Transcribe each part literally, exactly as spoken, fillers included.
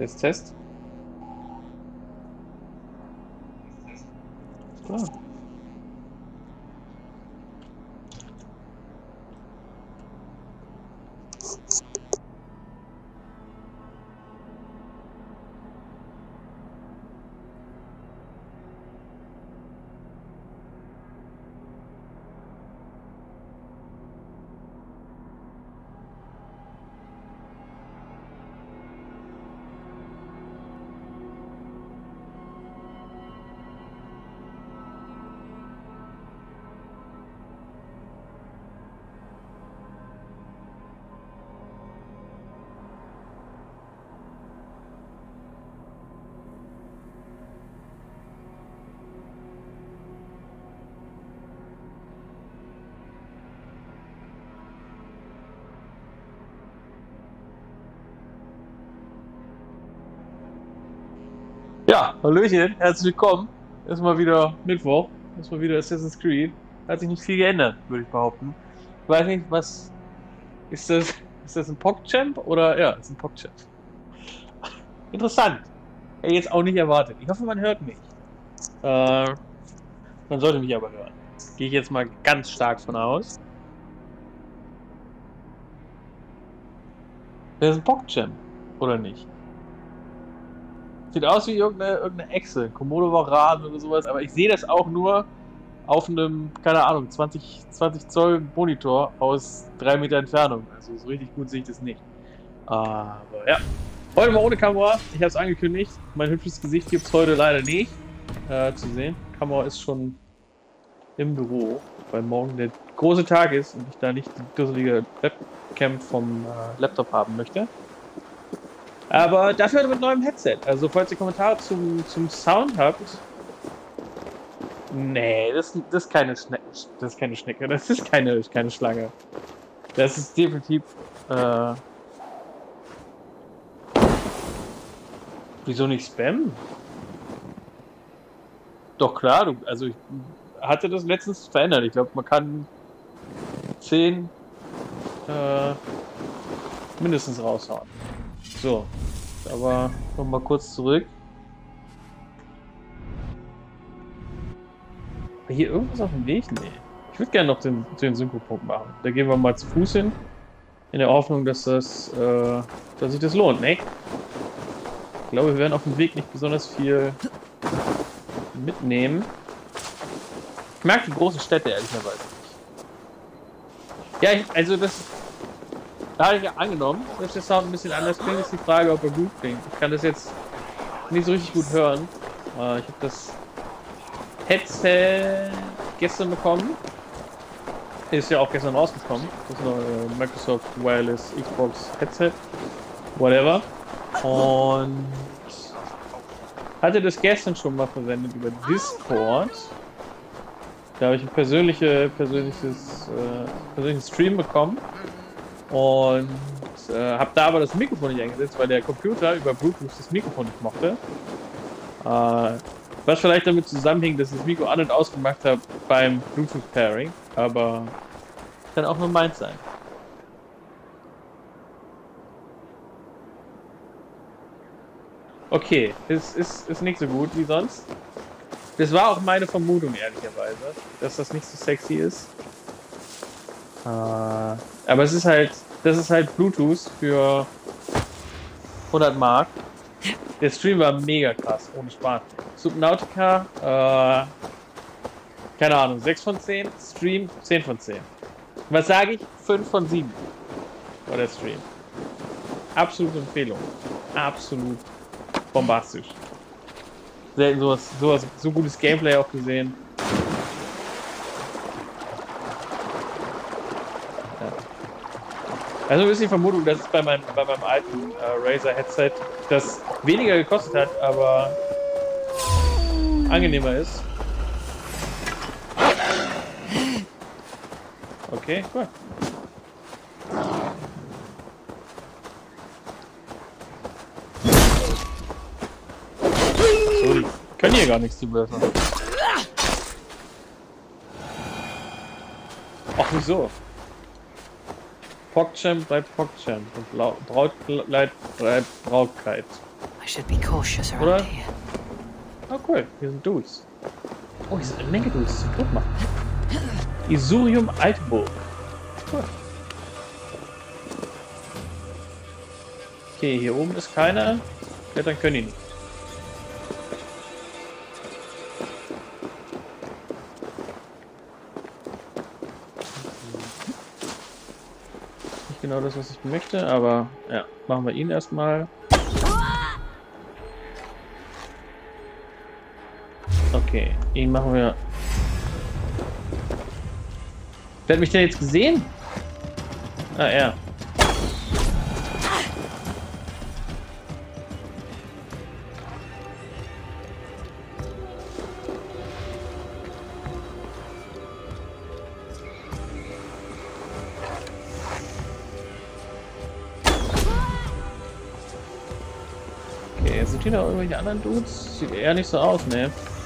Test, Test. Klar. Ja, hallöchen, herzlich willkommen. Erstmal wieder Mittwoch, erstmal wieder Assassin's Creed. Hat sich nicht viel geändert, würde ich behaupten. Ich weiß nicht, was ist das? Ist das ein PogChamp oder ja, ist ein PogChamp. Interessant. Hätte ich jetzt auch nicht erwartet. Ich hoffe, man hört mich. Äh, man sollte mich aber hören. Gehe ich jetzt mal ganz stark von aus. Das ist ein PogChamp, oder nicht? Sieht aus wie irgendeine, irgendeine Echse, Komodo Varan oder sowas, aber ich sehe das auch nur auf einem, keine Ahnung, zwanzig, zwanzig Zoll Monitor aus drei Meter Entfernung. Also so richtig gut sehe ich das nicht. Aber ja, heute mal ohne Kamera. Ich habe es angekündigt. Mein hübsches Gesicht gibt es heute leider nicht äh, zu sehen. Die Kamera ist schon im Büro, weil morgen der große Tag ist und ich da nicht die dusselige Webcam vom äh, Laptop haben möchte. Aber dafür mit neuem Headset. Also falls ihr Kommentare zum, zum Sound habt. Nee, das, das, ist keine Schnecke, das ist keine Schnecke. Das ist keine, keine Schlange. Das ist definitiv. Äh, wieso nicht Spam? Doch klar, du, also ich hatte das letztens verändert. Ich glaube, man kann zehn äh, mindestens raushauen. So, aber noch mal kurz zurück. Hier irgendwas auf dem Weg? Nee. Ich würde gerne noch den, den Synchro-Punkt machen. Da gehen wir mal zu Fuß hin. In der Hoffnung, dass das, äh, dass sich das lohnt, ne? Ich glaube, wir werden auf dem Weg nicht besonders viel mitnehmen. Ich mag die großen Städte ehrlicherweise nicht. Ja, ich, also das. Da habe ich ja angenommen, dass der Sound ein bisschen anders klingt, ist die Frage, ob er gut klingt. Ich kann das jetzt nicht so richtig gut hören. Äh, ich habe das Headset gestern bekommen. Ist ja auch gestern rausgekommen. Das ist neue Microsoft Wireless Xbox Headset. Whatever. Und hatte das gestern schon mal verwendet über Discord. Da habe ich ein persönliche, persönliches, äh, persönliches Stream bekommen. Und äh, habe da aber das Mikrofon nicht eingesetzt, weil der Computer über Bluetooth das Mikrofon nicht mochte. Äh, was vielleicht damit zusammenhängt, dass ich das Mikro an- und ausgemacht habe beim Bluetooth-Pairing. Aber kann auch nur meins sein. Okay, es ist, ist nicht so gut wie sonst. Das war auch meine Vermutung, ehrlicherweise, dass das nicht so sexy ist. Äh, aber es ist halt, das ist halt Bluetooth für hundert Mark. Der Stream war mega krass, ohne Spaß. Subnautica, äh, keine Ahnung, sechs von zehn, Stream zehn von zehn. Was sage ich? fünf von sieben war der Stream. Absolute Empfehlung. Absolut bombastisch. Selten sowas, sowas, so gutes Gameplay auch gesehen. Also ist die Vermutung, dass es bei meinem, bei meinem alten äh, Razer Headset das weniger gekostet hat, aber angenehmer ist. Okay, cool. So, die können hier gar nichts, die Würfer. Ach, wieso? PogChamp bleibt PogChamp und Braut bleibt Brautkeit. I should be cautious around Oder? here. Oh cool, hier sind Dudes. Oh, hier sind eine Menge Dudes zum Totmachen. Isurium Altburg. Cool. Okay, hier oben ist keiner. Klettern können die nicht. Nicht genau das, was ich möchte, aber ja, machen wir ihn erstmal. Okay, ihn machen wir. Wer hat mich denn jetzt gesehen? Ah, er. Okay, sind hier noch irgendwelche anderen Dudes? Sieht eher nicht so aus, ne?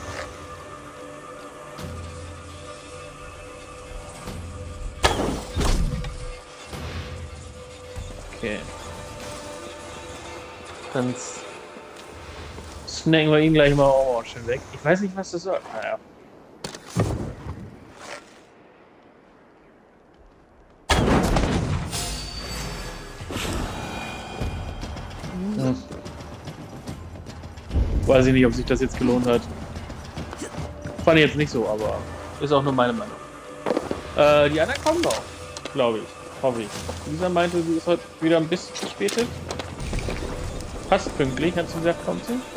Okay. Dann snacken wir ihn gleich mal auch schön weg. Ich weiß nicht, was das soll. Naja. Hm. Weiß ich nicht, ob sich das jetzt gelohnt hat. Fand ich jetzt nicht so, aber ist auch nur meine Meinung. Äh, die anderen kommen noch, glaube ich. Hoffe ich. Lisa meinte, sie ist heute wieder ein bisschen verspätet. Passt pünktlich, hat sie gesagt, kommt sie.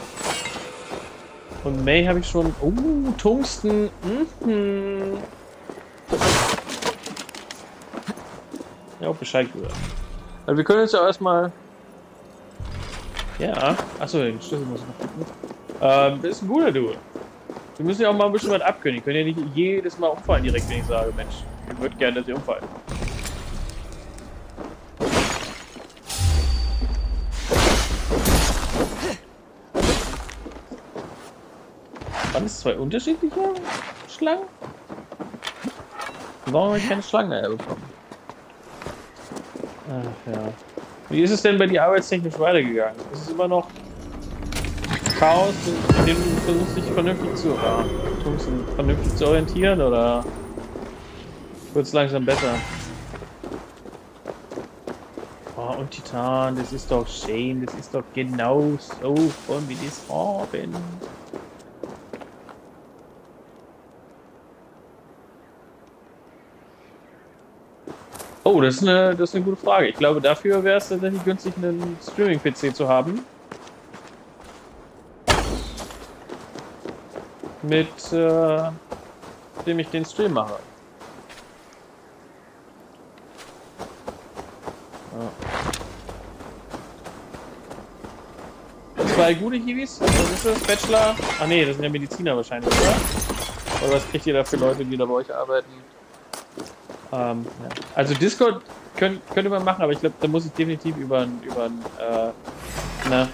Und May habe ich schon... Oh, Tungsten. Mhm. Ja, auch Bescheid gehört. Also wir können jetzt ja erstmal... Ja. Achso, den Schlüssel muss ich noch gucken. Ähm, das ist ein guter Dude. Wir müssen ja auch mal ein bisschen was abkönnen. Die können ja nicht jedes Mal umfallen direkt, wenn ich sage, Mensch, ich würde gerne, dass sie umfallen. Waren es zwei unterschiedliche Schlangen? Warum habe ich keine Schlangen mehr bekommen? Ach ja. Wie ist es denn bei dir arbeitstechnisch weitergegangen? Ist es immer noch Chaos, in dem du versuchst, dich vernünftig zu, äh, vernünftig zu orientieren, oder wird es langsam besser? Oh, und Titan, das ist doch schön, das ist doch genau so, wollen wir das haben. Oh, das ist, eine, das ist eine gute Frage. Ich glaube, dafür wäre es tatsächlich günstig, einen Streaming-P C zu haben. Mit äh, dem ich den Stream mache. Ja. Zwei gute Hiwis. Was ist das? Bachelor? Ach nee, das sind ja Mediziner wahrscheinlich, oder? Oder was kriegt ihr da für Leute, die da bei euch arbeiten? Ähm, ja. Also Discord könnt, könnte man machen, aber ich glaube, da muss ich definitiv über ein, über ein, äh, na.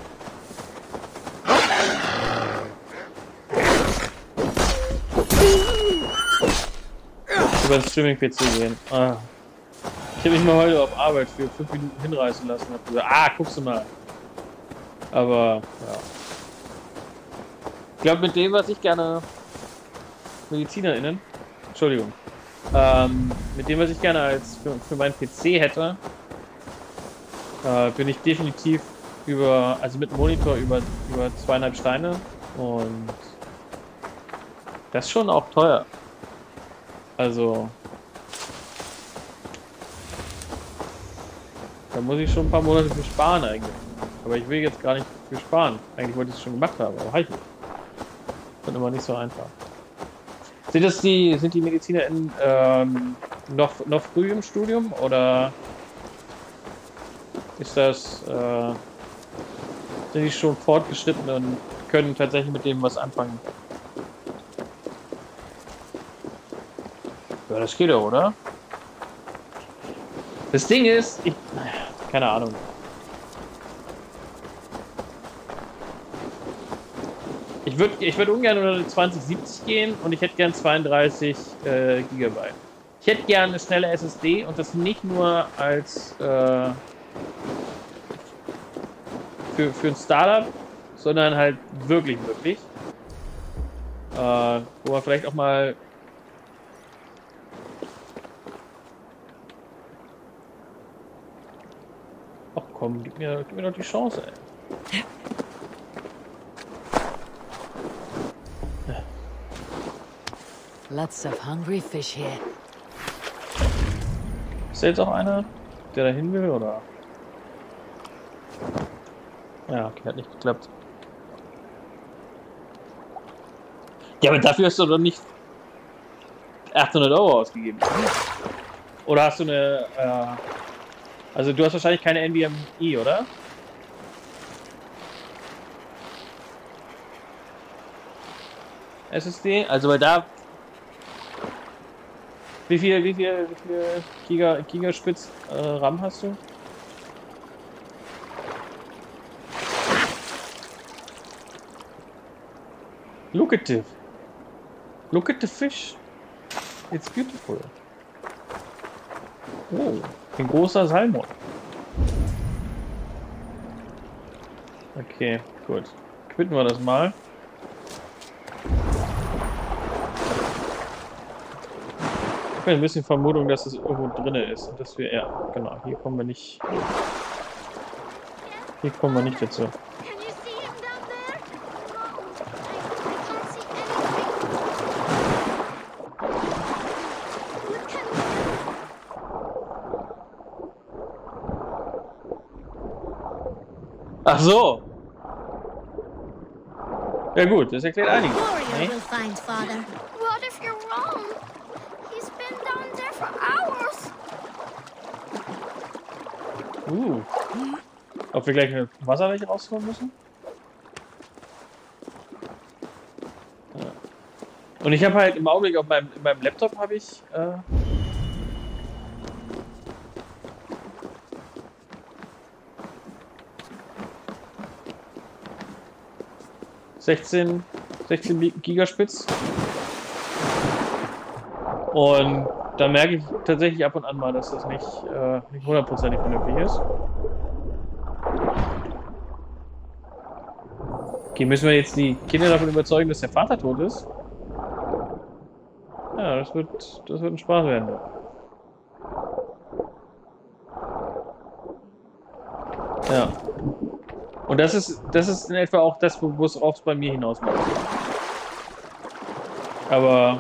über ein Streaming-P C gehen. Ah. Ich habe mich mal heute auf Arbeit für fünf Minuten hinreißen lassen und hab gesagt, ah, guckst du mal. Aber, ja. Ich glaube, mit dem, was ich gerne MedizinerInnen, Entschuldigung, Ähm, mit dem, was ich gerne als für, für meinen P C hätte, äh, bin ich definitiv über, also mit Monitor über, über zweieinhalb Steine, und das ist schon auch teuer. Also da muss ich schon ein paar Monate für sparen eigentlich. Aber ich will jetzt gar nicht für sparen. Eigentlich wollte ich es schon gemacht haben, aber halt nicht. Das ist immer nicht so einfach. Sind das die, sind die MedizinerInnen ähm, noch, noch früh im Studium, oder ist das, äh, sind die schon fortgeschritten und können tatsächlich mit dem was anfangen? Ja, das geht doch, oder? Das Ding ist, ich, keine Ahnung. Ich würde ich würd ungern unter zwanzig siebzig gehen, und ich hätte gern zweiunddreißig äh, Gigabyte. Ich hätte gern eine schnelle S S D, und das nicht nur als äh, für, für ein Startup, sondern halt wirklich, wirklich. Äh, wo man vielleicht auch mal ach komm, gib mir, gib mir doch die Chance, ey. Lots of hungry fish here. Ist da jetzt auch einer, der da hin will, oder? Ja, okay, hat nicht geklappt. Ja, aber dafür hast du doch nicht achthundert Euro ausgegeben. Oder hast du eine, äh, also du hast wahrscheinlich keine N V M e, oder? S S D? Also weil da... Wie viel, wie viel, wie viel Giga, Gigaspitz äh, RAM hast du? Look at it. Look at the fish. It's beautiful. Oh, ein großer Salmon. Okay, gut. Quitten wir das mal. Ich habe ein bisschen Vermutung, dass es irgendwo drin ist und dass wir, ja, genau, hier kommen wir nicht, hier kommen wir nicht dazu. Ach so. Ja gut, das erklärt einiges. Nee? Uh. Ob wir gleich mit Wasserlöcher rauskommen müssen? Ja. Und ich habe halt im Augenblick auf meinem, in meinem Laptop habe ich äh, sechzehn Gigaspitz. Und da merke ich tatsächlich ab und an mal, dass das nicht, äh, nicht hundertprozentig vernünftig ist. Okay, müssen wir jetzt die Kinder davon überzeugen, dass der Vater tot ist? Ja, das wird, das wird ein Spaß werden. Ja. Und das ist, das ist in etwa auch das, wo es auch bei mir hinausläuft. Aber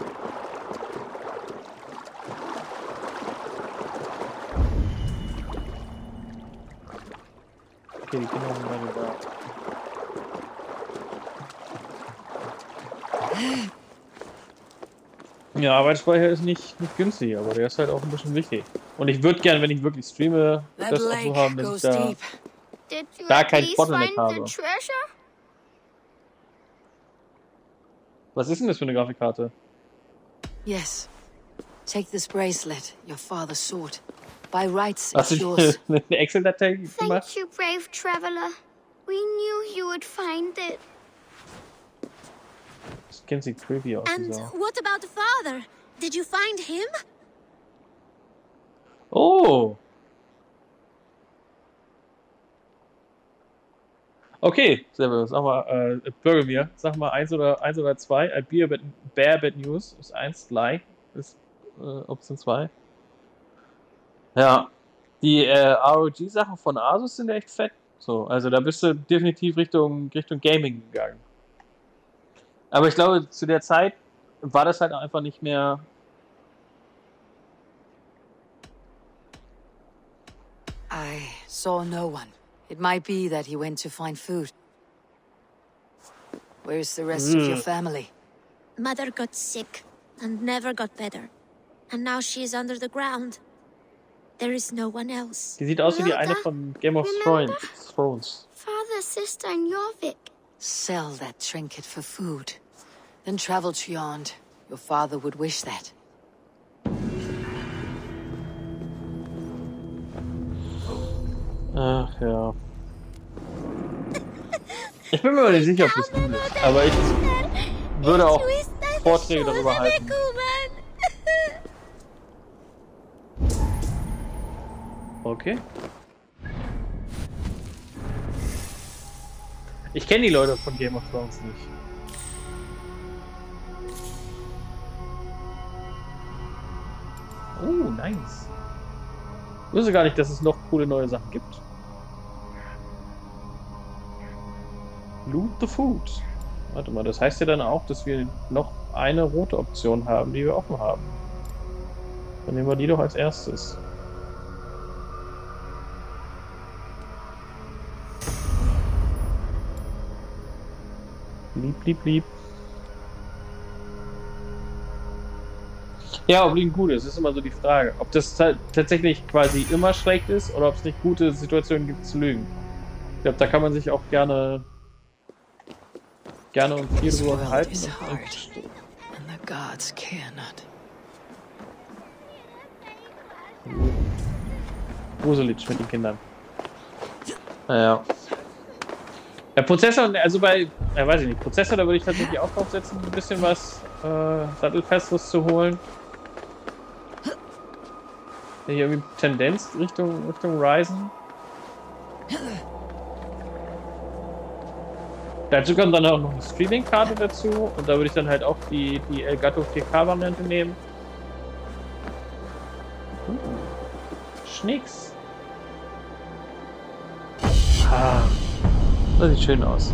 okay, die Kinder sind gerade da. Ja, Arbeitsspeicher ist nicht, nicht günstig, aber der ist halt auch ein bisschen wichtig. Und ich würde gerne, wenn ich wirklich streame, das auch so haben, dass ich da, da kein Bottleneck habe. Was ist denn das für eine Grafikkarte? Yes. Take this bracelet, your father's sword. By rights, Hast it's du yours. eine Excel-Datei gemacht? Thank you, brave traveler. We knew you would find it. Das kennt sich creepy aus. And So. what about the father? Did you find him? Oh! Okay, Servus, sag mal, äh, Bürger mir, sag mal eins oder eins oder zwei. I bear bad, bear bad news ist eins, lie ist äh, Option zwei. Ja, die äh, R O G-Sachen von Asus sind echt fett. So, also da bist du definitiv Richtung, Richtung Gaming gegangen. Aber ich glaube, zu der Zeit war das halt einfach nicht mehr. I saw no one. It might be that he went to find food. Where's the rest of your family? Mother got sick and never got better. And now she is under the ground. There is no one else. Die sieht aus wie die eine von Game of Thrones. Thrones. Father, sister, and Jorvik. Sell that trinket for food. Then travel to Yond. Your father would wish that. Ach ja. Ich bin mir mal nicht sicher, ob das gut ist. Aber ich würde auch Vorträge darüber halten. Ich kenne die Leute von Game of Thrones nicht. Oh, nice. Ich wusste gar nicht, dass es noch coole neue Sachen gibt. Loot the Food. Warte mal, das heißt ja dann auch, dass wir noch eine rote Option haben, die wir offen haben. Dann nehmen wir die doch als erstes. Lieb, lieb, lieb. Ja, ob Liegen gut ist, ist immer so die Frage. Ob das tatsächlich quasi immer schlecht ist oder ob es nicht gute Situationen gibt zu lügen. Ich glaube, da kann man sich auch gerne gerne und viel drüber unterhalten. Gruselig mit den Kindern. Naja. Der Prozessor, also bei, ja, weiß ich nicht, Prozessor, da würde ich tatsächlich auch draufsetzen, ein bisschen was äh, Sattelfestes zu holen. Hier irgendwie Tendenz Richtung, Richtung Ryzen. Dazu kommt dann auch noch eine Streaming-Karte dazu und da würde ich dann halt auch die, die Elgato vier K-Variante nehmen. Uh, Schnicks. Ah, das sieht schön aus.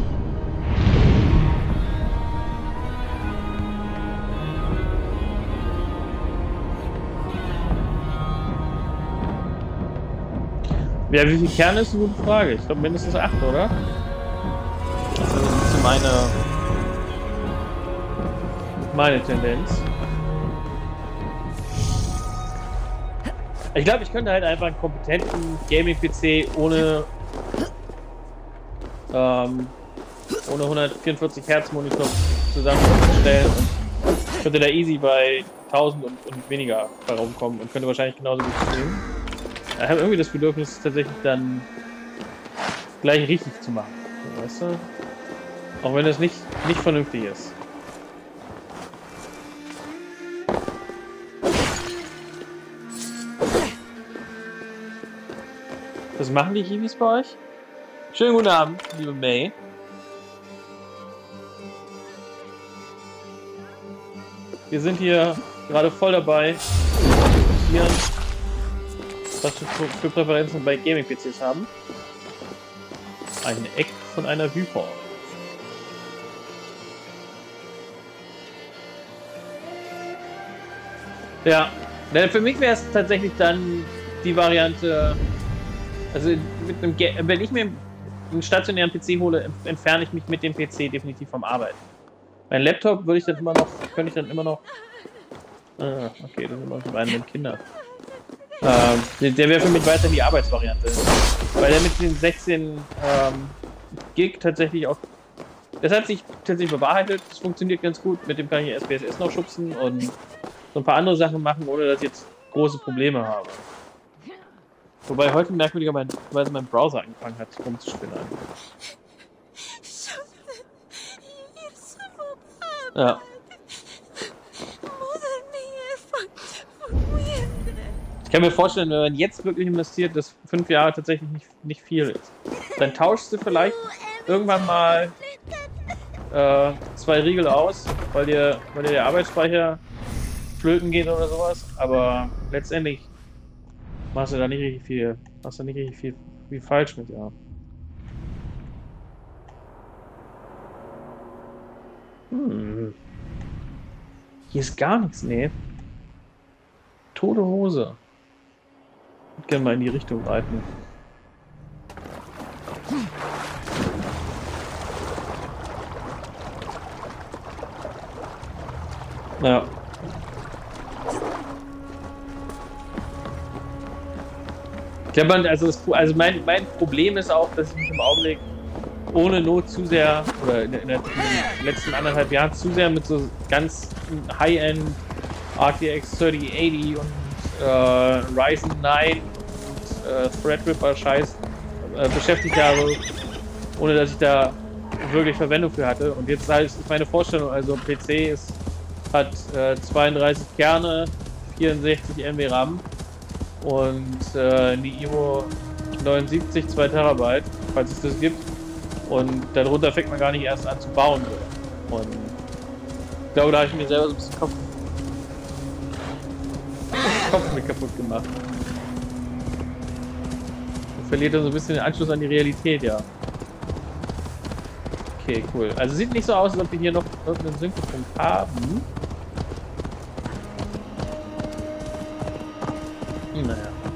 Ja, wie viel Kerne ist eine gute Frage. Ich glaube mindestens acht, oder? Das ist meine, meine Tendenz. Ich glaube, ich könnte halt einfach einen kompetenten Gaming-P C ohne ähm, ohne hundertvierundvierzig Hertz Monitor zusammenstellen. Ich könnte da easy bei tausend und, und weniger herumkommen und könnte wahrscheinlich genauso gut spielen. Ich habe irgendwie das Bedürfnis, tatsächlich dann gleich richtig zu machen. Weißt du? Auch wenn es nicht, nicht vernünftig ist. Was machen die Hiwis bei euch? Schönen guten Abend, liebe May. Wir sind hier gerade voll dabei, hier was wir für Präferenzen bei Gaming-P Cs haben. Ein Eck von einer Viewport. Ja, für mich wäre es tatsächlich dann die Variante, also mit einem, wenn ich mir einen stationären P C hole, entferne ich mich mit dem P C definitiv vom Arbeiten. Mein Laptop würde ich dann immer noch, könnte ich dann immer noch, ah, okay, das sind immer noch einen Kinder. Ähm, der wäre für mich weiter die Arbeitsvariante. Weil der mit den sechzehn ähm, Gig tatsächlich auch, das hat sich tatsächlich bewahrheitet, das funktioniert ganz gut, mit dem kann ich S P S S noch schubsen und so ein paar andere Sachen machen, ohne dass ich jetzt große Probleme habe. Wobei heute merkwürdigerweise mein Browser angefangen hat rumzuspinnen. Ja. Ich kann mir vorstellen, wenn man jetzt wirklich investiert, dass fünf Jahre tatsächlich nicht, nicht viel ist. Dann tauschst du vielleicht irgendwann mal äh, zwei Riegel aus, weil dir, weil dir der Arbeitsspeicher flöten geht oder sowas, aber letztendlich machst du da nicht richtig viel, machst du nicht richtig viel, viel falsch mit, ja. Hm. Hier ist gar nichts, nee. Tote Hose. Ich würde gerne mal in die Richtung reiten. Ja. Ich glaube, also, das, also mein, mein Problem ist auch, dass ich mich im Augenblick ohne Not zu sehr, oder in, in, der, in den letzten anderthalb Jahren zu sehr mit so ganz High-End R T X thirty eighty und äh, Ryzen neun und äh, Threadripper Scheiß äh, beschäftigt habe, ohne dass ich da wirklich Verwendung für hatte. Und jetzt halt ist meine Vorstellung, also P C ist, hat äh, zweiunddreißig Kerne, vierundsechzig M B RAM und äh, eine I O neunundsiebzig, zwei Terabyte, falls es das gibt. Und darunter fängt man gar nicht erst an zu bauen. So. Und ich glaube, da habe ich mir selber so ein bisschen Kopf, Kopf mit kaputt gemacht. Und verliert dann so ein bisschen den Anschluss an die Realität, ja. Okay, cool. Also sieht nicht so aus, als ob wir hier noch irgendeinen Synchropunkt haben. Naja.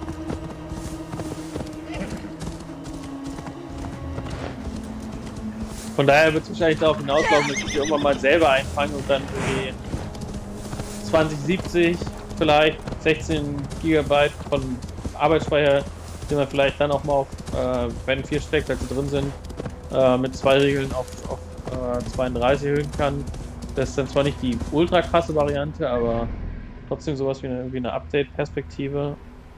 Von daher wird es wahrscheinlich darauf hinauslaufen, dass ich die irgendwann mal selber einfange und dann irgendwie zwanzig siebzig vielleicht sechzehn Gigabyte von Arbeitsspeicher, den man vielleicht dann auch mal auf, äh, wenn vier Steckplätze drin sind, äh, mit zwei Regeln auf, auf äh, zweiunddreißig erhöhen kann. Das ist dann zwar nicht die ultra krasse Variante, aber trotzdem sowas wie eine, irgendwie eine Update-Perspektive.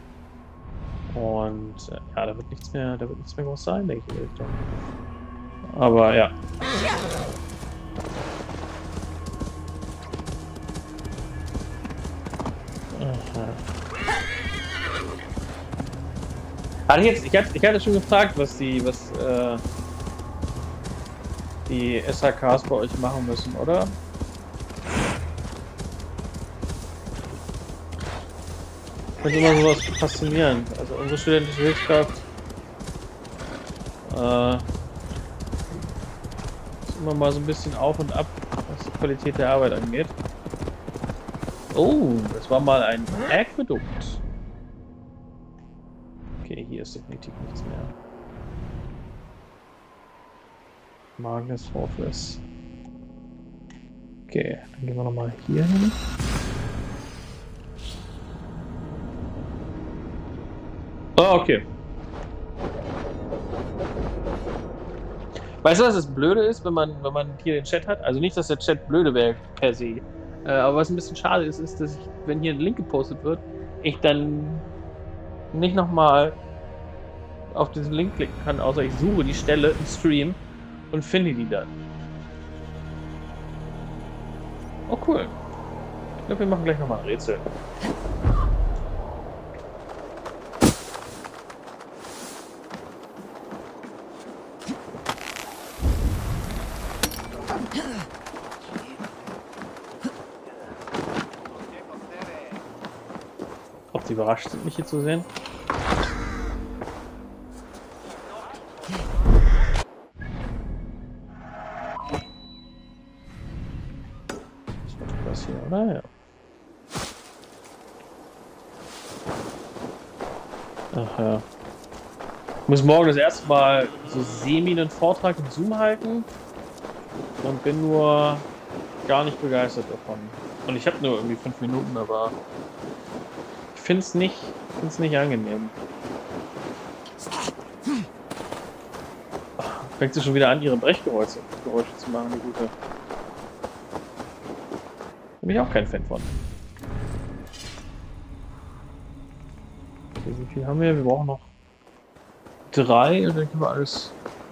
Und äh, ja, da wird nichts mehr, da wird nichts mehr groß sein, denke ich in die Richtung. Aber ja. Aha. Hatte ich jetzt, ich hatte, ich hatte schon gefragt, was die, was äh, die S H Ks bei euch machen müssen, oder? Das ist immer sowas faszinierend. Also unsere studentische Hilfskraft äh, ist immer mal so ein bisschen auf und ab, was die Qualität der Arbeit angeht. Oh, das war mal ein Aquädukt. Okay, hier ist definitiv nichts mehr. Magnus Fortress. Okay, dann gehen wir nochmal hier hin. Oh, okay. Weißt du, was das Blöde ist, wenn man, wenn man hier den Chat hat? Also nicht, dass der Chat blöde wäre per se. Äh, aber was ein bisschen schade ist, ist, dass ich, wenn hier ein Link gepostet wird, ich dann nicht nochmal auf diesen Link klicken kann, außer ich suche die Stelle im Stream und finde die dann. Oh cool. Ich glaube, wir machen gleich nochmal ein Rätsel. Ob sie überrascht sind, mich hier zu sehen? Das hier, oder? Ja. Ach ja. Ich muss morgen das erste Mal so semi einen Vortrag im Zoom halten und bin nur gar nicht begeistert davon. Und ich habe nur irgendwie fünf Minuten, aber ich finde es nicht, find's nicht angenehm. Fängt sie schon wieder an, ihre Brechgeräusche Geräusche zu machen, die gute. Bin ich auch kein Fan von. Okay, wie viel haben wir? Wir brauchen noch drei und dann können wir alles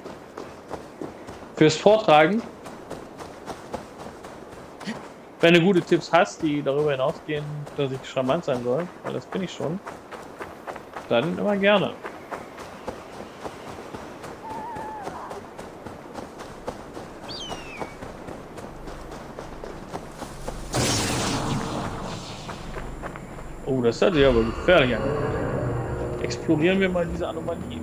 fürs Vortragen. Wenn du gute Tipps hast, die darüber hinausgehen, dass ich charmant sein soll, weil das bin ich schon, dann immer gerne. Oh, das hat sich aber gefährlich an. Explorieren wir mal diese Anomalie.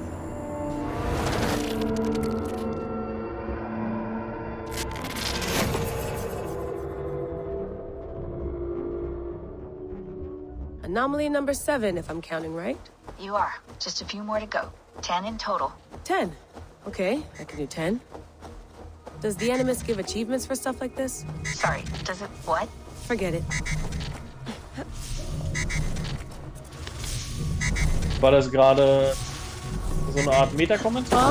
Anomaly number seven, if I'm counting right. You are. Just a few more to go. Ten in total. Ten. Okay, I can do ten. Does the Animus give achievements for stuff like this? Sorry, does it what? Forget it. War das gerade so eine Art Meta-Kommentar?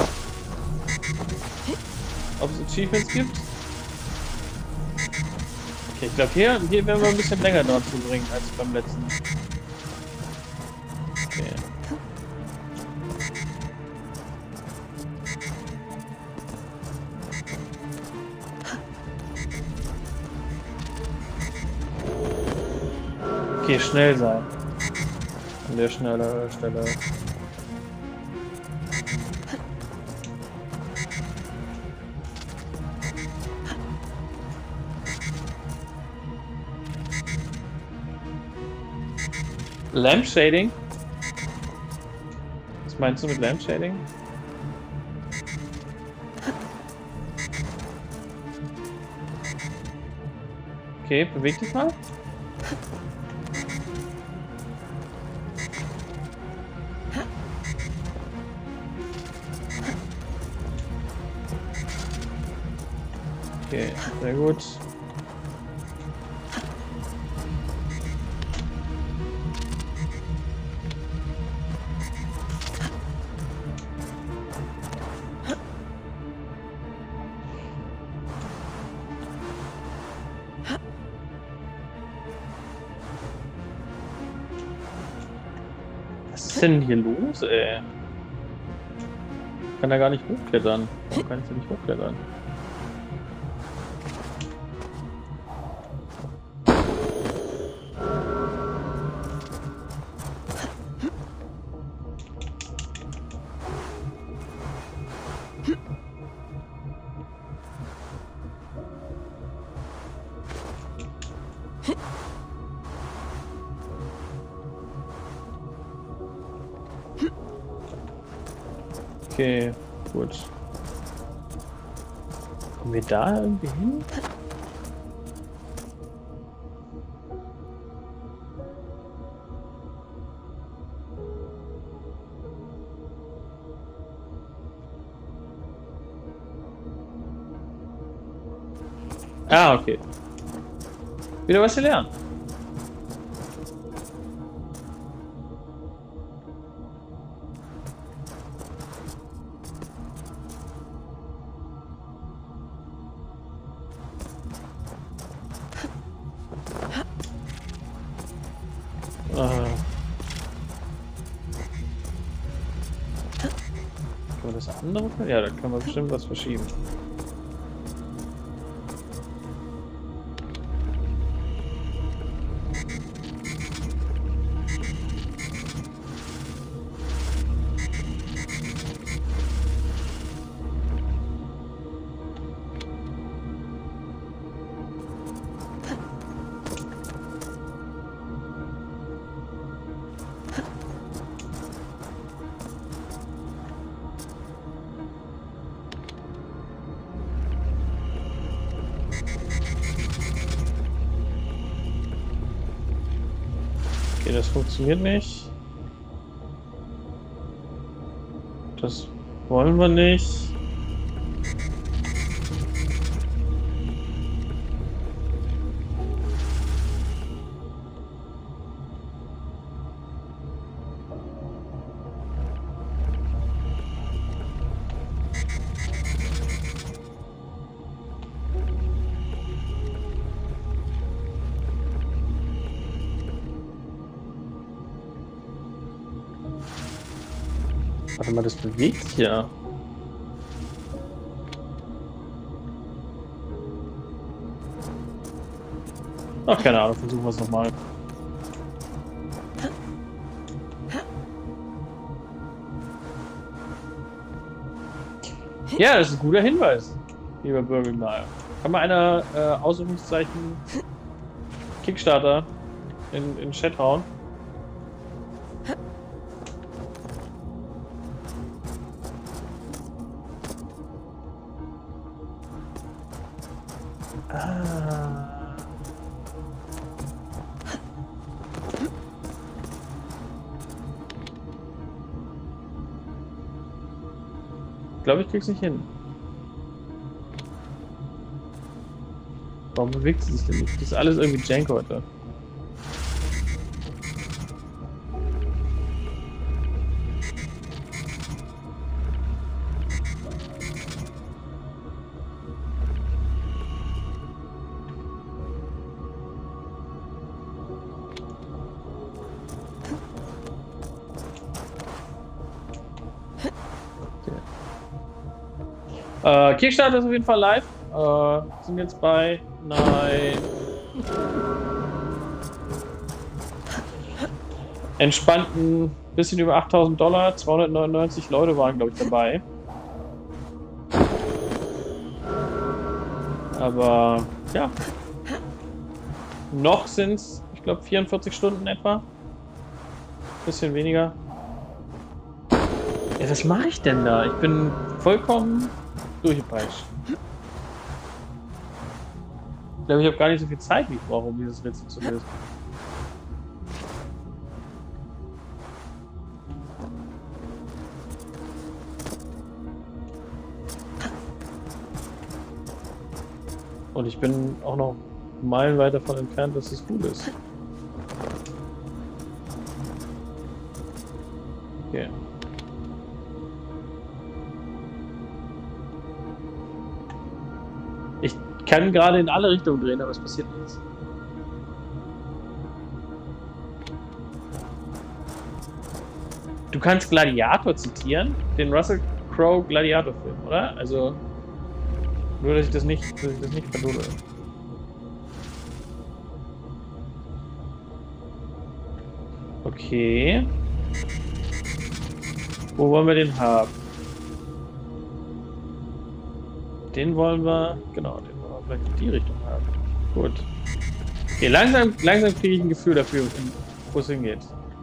Ob es Achievements gibt? Okay, ich glaube, hier, hier werden wir ein bisschen länger dran zu bringen als beim letzten. Okay. Okay, schnell sein. An der schnelle Stelle. Lamp Shading? Was meinst du mit Lamp Shading? Okay, beweg dich mal. Okay, sehr gut. Was ist denn hier los, ey? Ich kann da gar nicht hochklettern. Warum kann ich da nicht hochklettern? Okay, gut. Kommen wir da irgendwie hin? Ah, okay. Wieder was gelernt. Ah. Können wir das andere? Ja, da können wir bestimmt was verschieben. Okay, das funktioniert nicht. Das wollen wir nicht. Warte mal, das bewegt sich ja. Ach, keine Ahnung, versuchen wir es nochmal. Ja, das ist ein guter Hinweis, lieber Bürgermeister. Kann mal einer äh, Ausrufungszeichen Kickstarter in, in den Chat hauen? Ah. Ich glaube, ich krieg's nicht hin. Warum bewegt sie sich denn nicht? Das ist alles irgendwie jank heute. Äh, Kickstarter ist auf jeden Fall live. Äh, sind jetzt bei, nein, entspannten bisschen über achttausend Dollar, zweihundertneunundneunzig Leute waren, glaube ich, dabei. Aber ja, noch sind es, ich glaube, vierundvierzig Stunden etwa. Bisschen weniger. Ja, was mache ich denn da? Ich bin vollkommen durchgepeitscht. Ich glaube, ich habe gar nicht so viel Zeit, wie ich brauche, um dieses Rätsel zu lösen. Und ich bin auch noch meilenweit davon entfernt, dass es gut ist. Okay. Ich kann gerade in alle Richtungen drehen, aber es passiert nichts. Du kannst Gladiator zitieren, den Russell Crowe Gladiator-Film, oder? Also nur, dass ich das nicht, dass ich das nicht verdudel. Okay. Wo wollen wir den haben? Den wollen wir, genau, den wollen wir vielleicht in die Richtung haben. Gut. Okay, langsam, langsam kriege ich ein Gefühl dafür, wo es hingeht.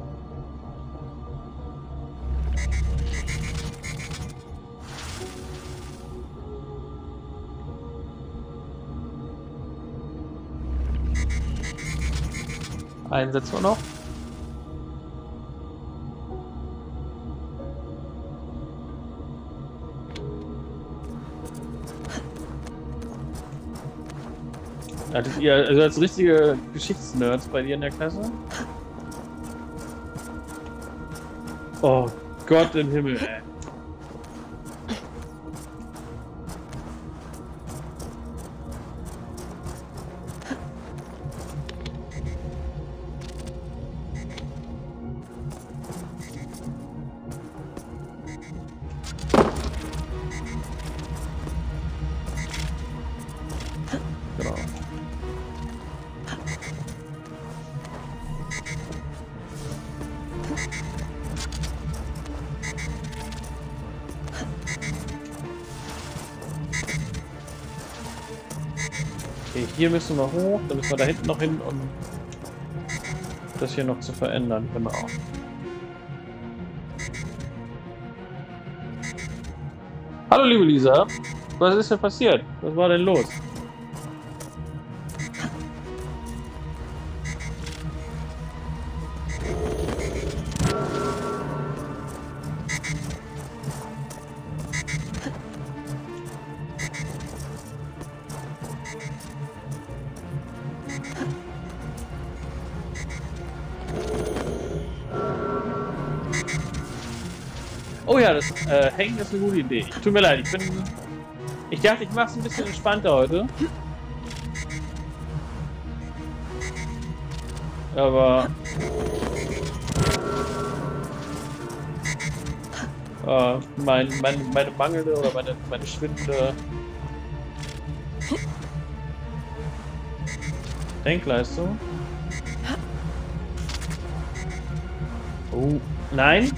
Einen setzen wir noch. Hattet ihr also als richtige Geschichtsnerds bei dir in der Klasse? Oh Gott im Himmel, ey. Genau. Okay, hier müssen wir hoch, dann müssen wir da hinten noch hin, um das hier noch zu verändern, genau. Hallo liebe Lisa, was ist denn passiert? Was war denn los? Oh ja, das äh, Hängen ist eine gute Idee. Tut mir leid, ich bin... Ich dachte, ich mache es ein bisschen entspannter heute. Aber... Äh, mein, mein, meine mangelnde oder meine, meine schwindende... Denkleistung. Oh, nein!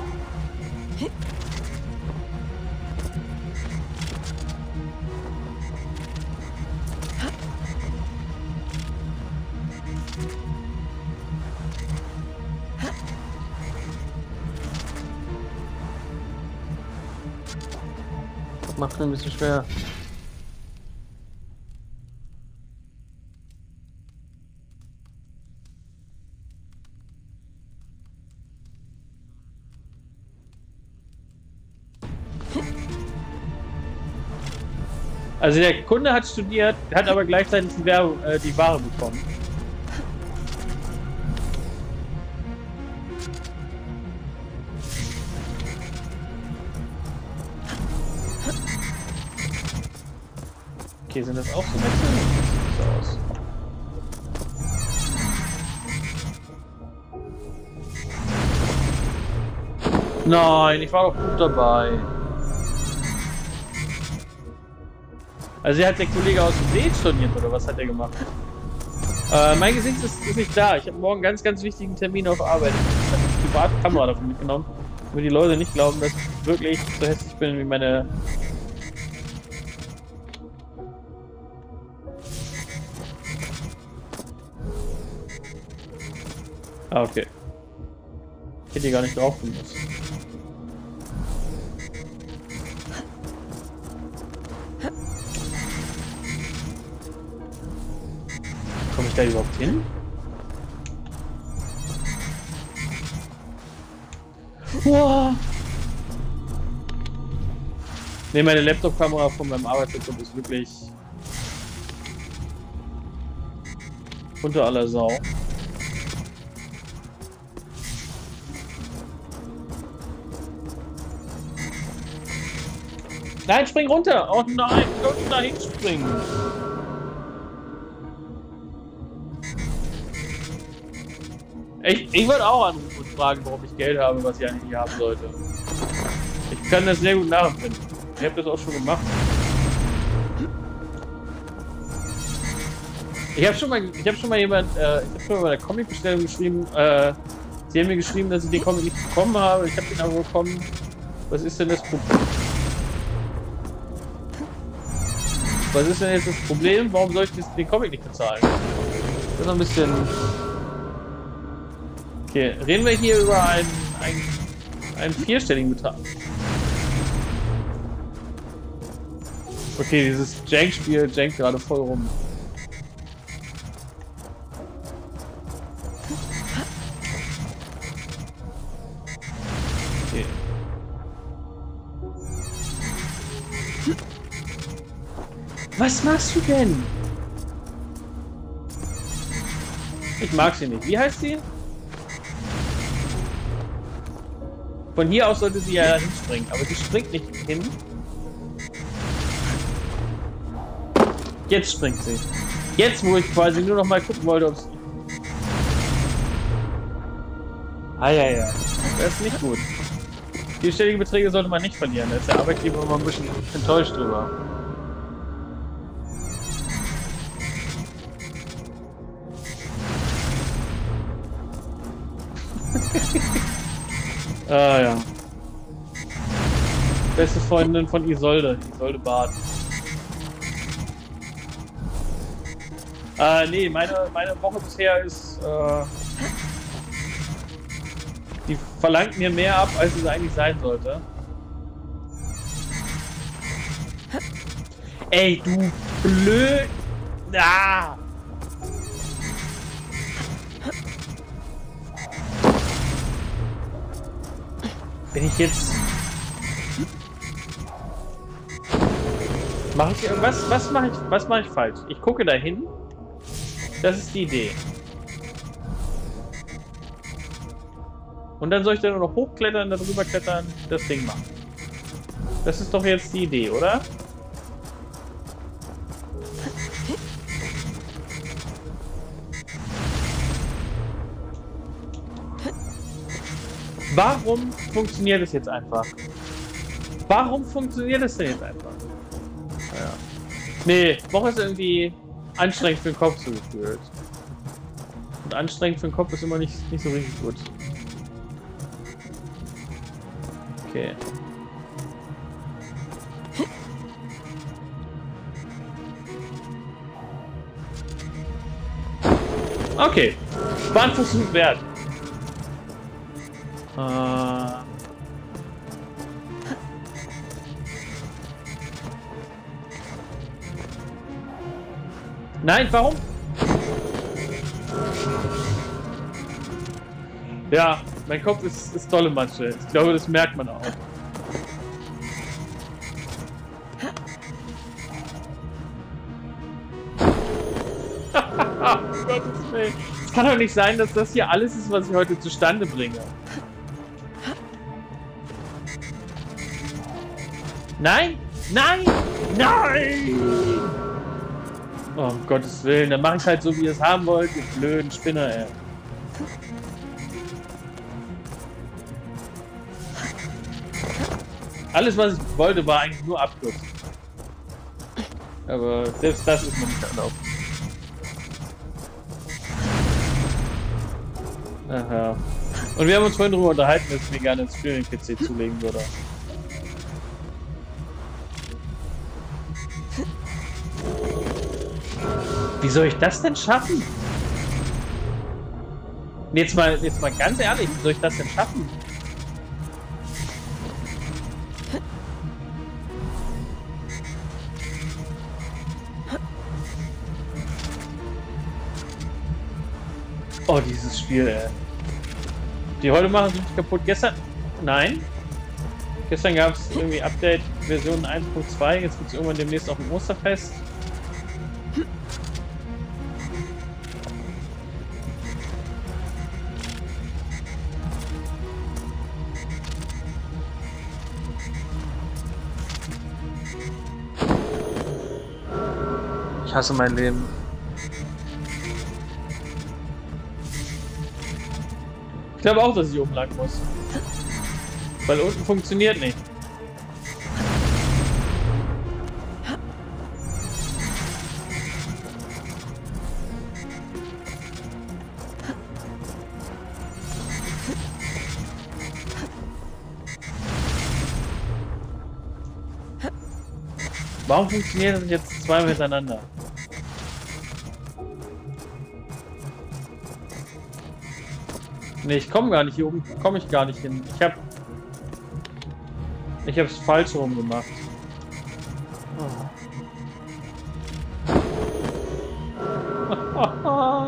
Macht mir ein bisschen schwer. Also der Kunde hat studiert, hat aber gleichzeitig die, Werbung, äh, die Ware bekommen. Okay, sind das auch so Wechsel? So aus. Nein, ich war doch gut dabei. Also er hat der Kollege aus dem See storniert, oder was hat er gemacht? Äh, mein Gesicht ist, ist nicht da. Ich habe morgen einen ganz, ganz wichtigen Termin auf Arbeit. Ich habe eine private Kamera davon mitgenommen, damit die Leute nicht glauben, dass ich wirklich so hässlich bin wie meine... Ah, okay. Ich hätte hier gar nicht drauf gemusst. Komme ich da überhaupt hin? Wow. Ne, meine Laptop-Kamera von meinem Arbeitslaptop ist wirklich unter aller Sau. Nein, spring runter! Oh nein, du sollst da hinspringen! Ich, ich würde auch anrufen und fragen, warum ich Geld habe, was ich eigentlich nicht haben sollte. Ich kann das sehr gut nachempfinden. Ich habe das auch schon gemacht. Ich habe schon mal, ich habe schon mal jemand, äh, ich habe schon mal bei der Comic-Bestellung geschrieben, äh, sie haben mir geschrieben, dass ich den Comic nicht bekommen habe. Ich habe den aber bekommen. Was ist denn das Problem? Was ist denn jetzt das Problem? Warum soll ich den Comic nicht bezahlen? Das ist noch ein bisschen... Okay, reden wir hier über einen, einen, einen vierstelligen Betrag. Okay, dieses Jank-Spiel jankt gerade voll rum. Okay. Was machst du denn? Ich mag sie nicht. Wie heißt sie? Von hier aus sollte sie ja hinspringen, aber sie springt nicht hin. Jetzt springt sie. Jetzt, wo ich quasi nur noch mal gucken wollte, ob sie... Ah ja, ja. Das ist nicht gut. Vierstellige Beträge sollte man nicht verlieren. Da ist der Arbeitgeber immer ein bisschen enttäuscht drüber. Ah ja. Beste Freundin von Isolde. Isolde Bart. Äh, nee, meine, meine Woche bisher ist, äh, die verlangt mir mehr ab, als es eigentlich sein sollte. Ey, du blöd... Ah! Bin ich jetzt... Mache ich irgendwas? Was mache ich, was mache ich falsch? Ich gucke dahin. Das ist die Idee. Und dann soll ich da nur noch hochklettern, darüber klettern, das Ding machen. Das ist doch jetzt die Idee, oder? Warum funktioniert es jetzt einfach? Warum funktioniert es denn jetzt einfach? Naja. Nee, Woche ist irgendwie anstrengend für den Kopf zugeführt. Und anstrengend für den Kopf ist immer nicht, nicht so richtig gut. Okay. Okay. War ein Versuch wert. Äh... Nein, warum? Ja, mein Kopf ist, ist dolle Matsche. Ich glaube, das merkt man auch. Gottes Willen. Es kann doch nicht sein, dass das hier alles ist, was ich heute zustande bringe. Nein! Nein! Nein! Oh, um Gottes Willen, dann mache ich halt so, wie ihr es haben wollt, ihr blöden Spinner, ey. Alles, was ich wollte, war eigentlich nur abkürzen. Aber selbst das ist mir nicht erlaubt. Aha. Und wir haben uns vorhin darüber unterhalten, dass ich mir gerne einen Streaming-P C zulegen würde. Wie soll ich das denn schaffen? Jetzt mal, jetzt mal ganz ehrlich, wie soll ich das denn schaffen? Oh, dieses Spiel, ey. Die heute machen sind nicht kaputt. Gestern... Nein. Gestern gab es irgendwie Update Version eins Punkt zwei. Jetzt gibt es irgendwann demnächst auch ein Osterfest. Ich hasse mein Leben. Ich glaube auch, dass ich oben lang muss. Weil unten funktioniert nicht. Warum funktioniert das jetzt zweimal hintereinander? Nee, ich komme gar nicht hier oben, komme ich gar nicht hin. Ich hab Ich hab's falsch rum gemacht. Oh.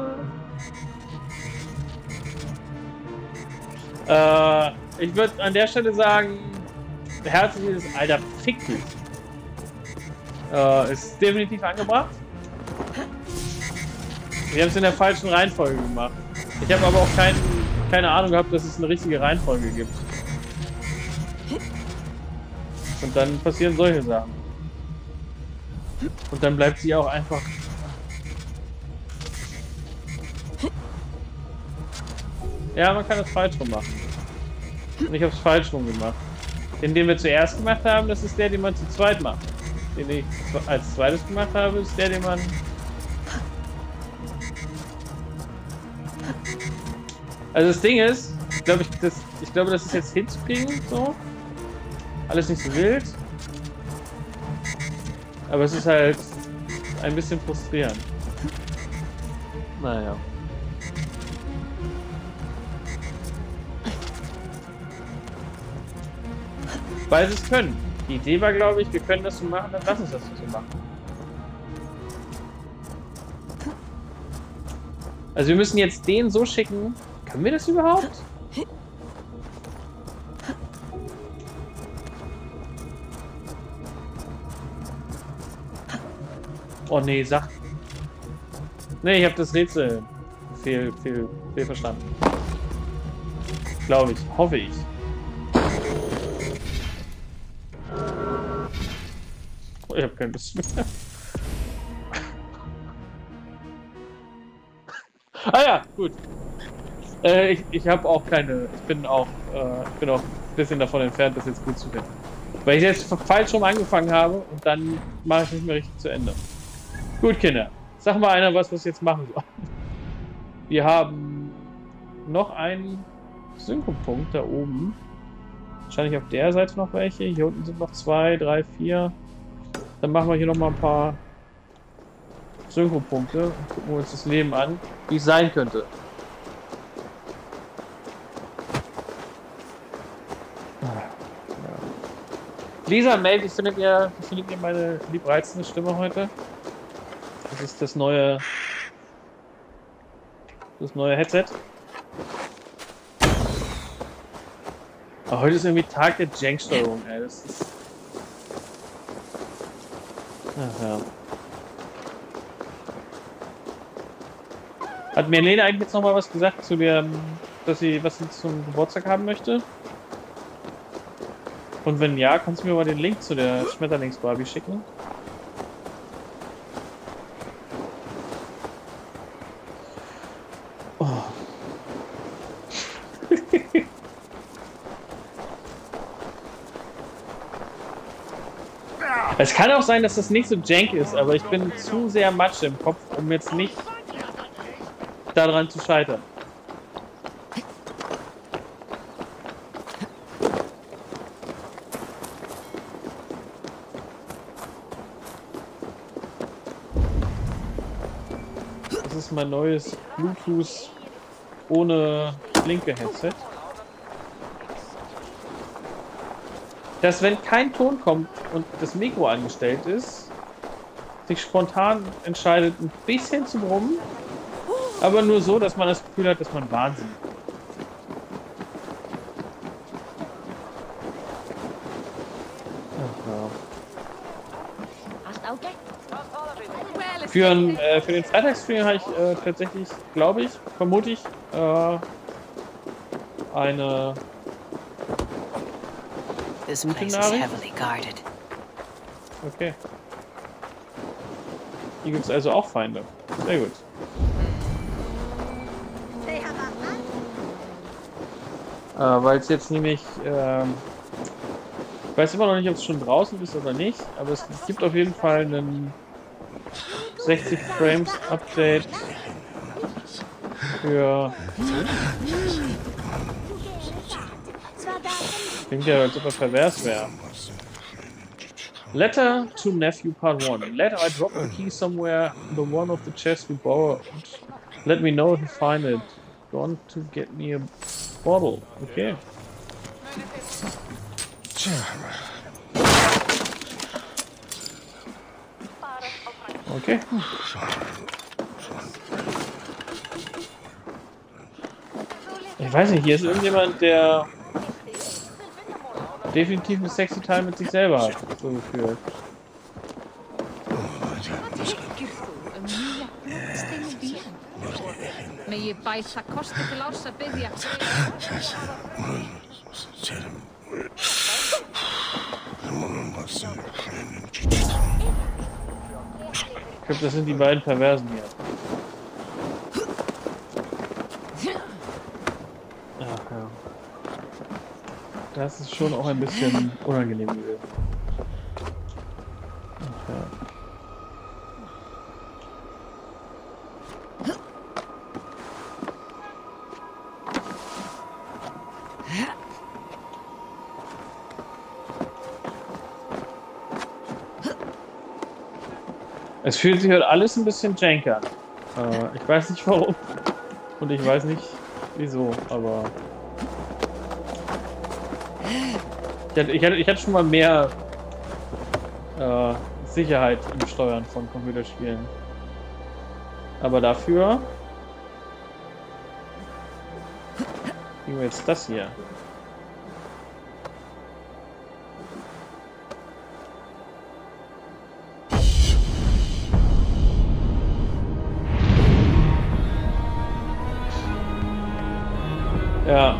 äh, ich würde an der Stelle sagen, herzliches Alter, fick dich. Äh, ist definitiv angebracht. Wir haben es in der falschen Reihenfolge gemacht. Ich habe aber auch kein, keine Ahnung gehabt, dass es eine richtige Reihenfolge gibt. Und dann passieren solche Sachen. Und dann bleibt sie auch einfach... Ja, man kann es falsch rum machen. Und ich habe es falsch rum gemacht. Den, den wir zuerst gemacht haben, das ist der, den man zu zweit macht. Den ich als zweites gemacht habe, ist der, den man... Also das Ding ist, ich glaube, ich, das, ich glaube, das ist jetzt hinzukriegen, so. Alles nicht so wild. Aber es ist halt ein bisschen frustrierend. Naja. Weil sie es können. Die Idee war, glaube ich, wir können das so machen, dann lass uns das so machen. Also wir müssen jetzt den so schicken. Können wir das überhaupt? Oh nee, sag. Nee, ich habe das Rätsel fehl, fehl, fehl verstanden. Glaube ich. Hoffe ich. Oh, ich habe keine Lust mehr. Ah ja, gut. Äh, ich ich habe auch keine. Ich bin auch, äh, ich bin auch ein bisschen davon entfernt, das jetzt gut zu finden. Weil ich jetzt falsch rum angefangen habe und dann mache ich nicht mehr richtig zu Ende. Gut, Kinder. Sag mal einer, was wir jetzt machen sollen. Wir haben noch einen Synchropunkt da oben. Wahrscheinlich auf der Seite noch welche. Hier unten sind noch zwei, drei, vier. Dann machen wir hier noch mal ein paar Synchropunkte und gucken uns das Leben an, wie es sein könnte. Lisa, Mel, wie findet ihr, wie findet ihr meine liebreizende Stimme heute? Das ist das neue, das neue Headset. Aber heute ist irgendwie Tag der Jank-Steuerung, ey. Das ist... Ach ja. Hat Merlene eigentlich jetzt noch mal was gesagt zu dem, dass sie was sie zum Geburtstag haben möchte? Und wenn ja, kannst du mir mal den Link zu der Schmetterlings-Barbie schicken? Oh. Es kann auch sein, dass das nicht so jank ist, aber ich bin zu sehr Matsch im Kopf, um jetzt nicht daran zu scheitern. Das ist mein neues Bluetooth ohne Blinke-Headset. Dass wenn kein Ton kommt und das Mikro angestellt ist, sich spontan entscheidet, ein bisschen zu brummen, aber nur so, dass man das Gefühl hat, dass man wahnsinnig ist. Für, ein, äh, für den Freitagsstream habe ich äh, tatsächlich, glaube ich, vermute ich, äh, eine This gute place is Nachricht. heavily guarded. Okay. Hier gibt es also auch Feinde. Sehr gut. Äh, weil es jetzt nämlich, ähm, ich weiß immer noch nicht, ob es schon draußen ist oder nicht, aber es gibt auf jeden Fall einen sechzig Frames Update für... Klingt ja, als ob er pervers wäre. Letter to Nephew Part one. Later I drop a key somewhere in the one of the chests we borrowed. Let me know if you find it. Want to get me a bottle. Okay. Okay. Ich weiß nicht, hier ist irgendjemand, der definitiv eine sexy Time mit sich selber hat, so gefühlt. Ich glaube, das sind die beiden Perversen hier. Ach ja. Das ist schon auch ein bisschen unangenehm gewesen. Okay. Es fühlt sich halt alles ein bisschen jank an. Äh, ich weiß nicht warum. Und ich weiß nicht wieso, aber... Ich hatte, ich hatte, ich hatte schon mal mehr äh, Sicherheit im Steuern von Computerspielen. Aber dafür... kriegen wir jetzt das hier. Ja.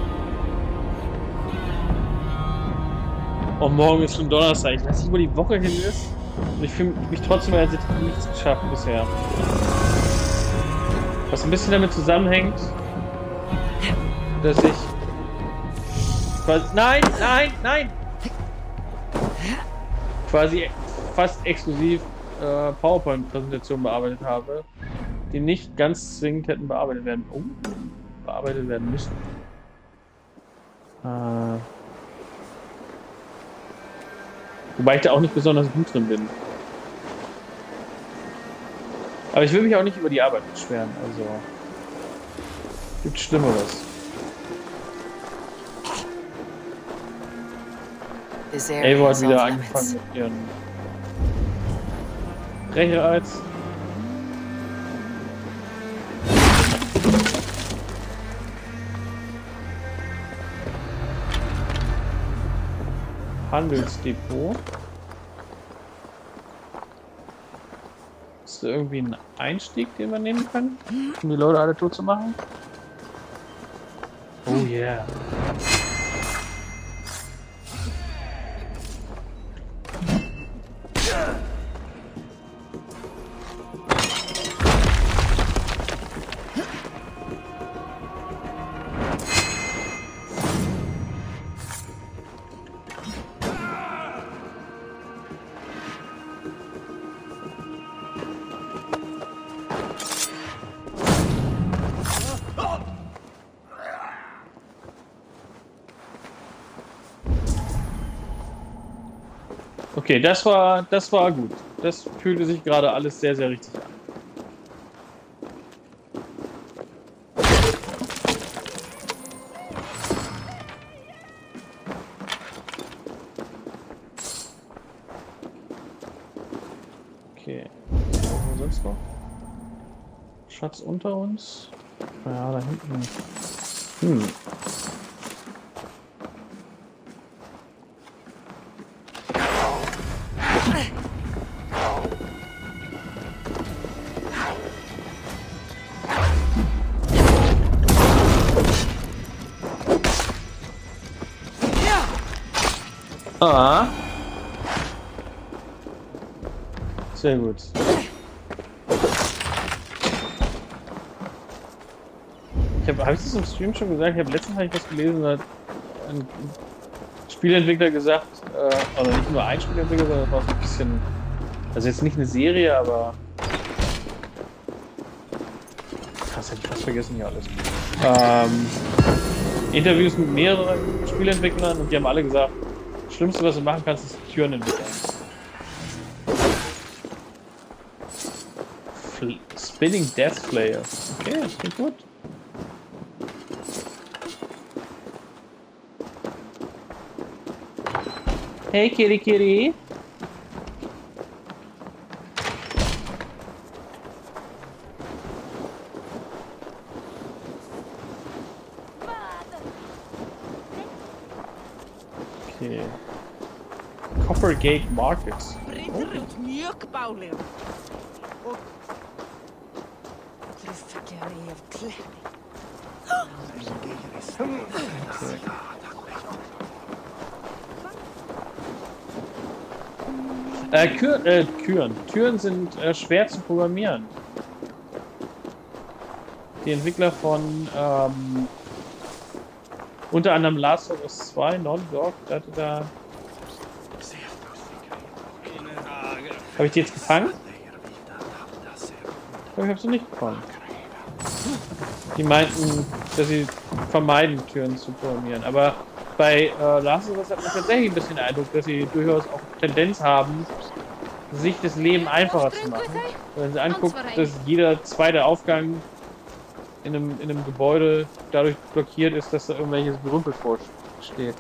Und morgen ist schon Donnerstag. Ich weiß nicht, wo die Woche hin ist. Und ich fühle mich trotzdem, als hätte ich nichts geschafft bisher. Was ein bisschen damit zusammenhängt, dass ich... quasi, nein, nein, nein! Quasi fast exklusiv äh, PowerPoint-Präsentationen bearbeitet habe, die nicht ganz zwingend hätten bearbeitet werden. Oh. bearbeitet werden müssen. Äh, wobei ich da auch nicht besonders gut drin bin. Aber ich will mich auch nicht über die Arbeit beschweren, also gibt Schlimmeres. Eivor hat wieder angefangen mit ihren Brechreiz. Handelsdepot. Ist da irgendwie ein Einstieg, den wir nehmen können, um die Leute alle tot zu machen? Oh yeah. Okay, das war, das war gut. Das fühlte sich gerade alles sehr, sehr richtig an. Okay. Was haben wir sonst noch? Schatz unter uns? Ja, da hinten. Hm. Ah. Sehr gut. Ich habe hab ich das im Stream schon gesagt? Ich habe letztens hab ich was gelesen, da hat ein Spieleentwickler gesagt, äh, oder nicht nur ein Spieleentwickler, sondern das war so ein bisschen, also jetzt nicht eine Serie, aber krass, hätte ich fast vergessen hier alles. Ähm, Interviews mit mehreren Spieleentwicklern und die haben alle gesagt, das Schlimmste, was du machen kannst, ist Türen entwickeln. Fl Spinning Death Slayer. Okay, das klingt gut. Hey Kitty Kitty. Okay. Coppergate Market. Äh, Kür äh, Türen. Türen sind äh, schwer zu programmieren. Die Entwickler von ähm, unter anderem Last of Us zwei, Naughty Dog, da hatte da. Habe ich die jetzt gefangen? Ich habe sie nicht gefangen. Die meinten, dass sie vermeiden, Türen zu programmieren. Aber bei äh, Last of Us hat man tatsächlich ein bisschen den Eindruck, dass sie durchaus auch Tendenz haben, sich das Leben einfacher zu machen. Wenn sie anguckt, dass jeder zweite Aufgang in einem, in einem Gebäude dadurch blockiert ist, dass da irgendwelches Gerümpel vorsteht.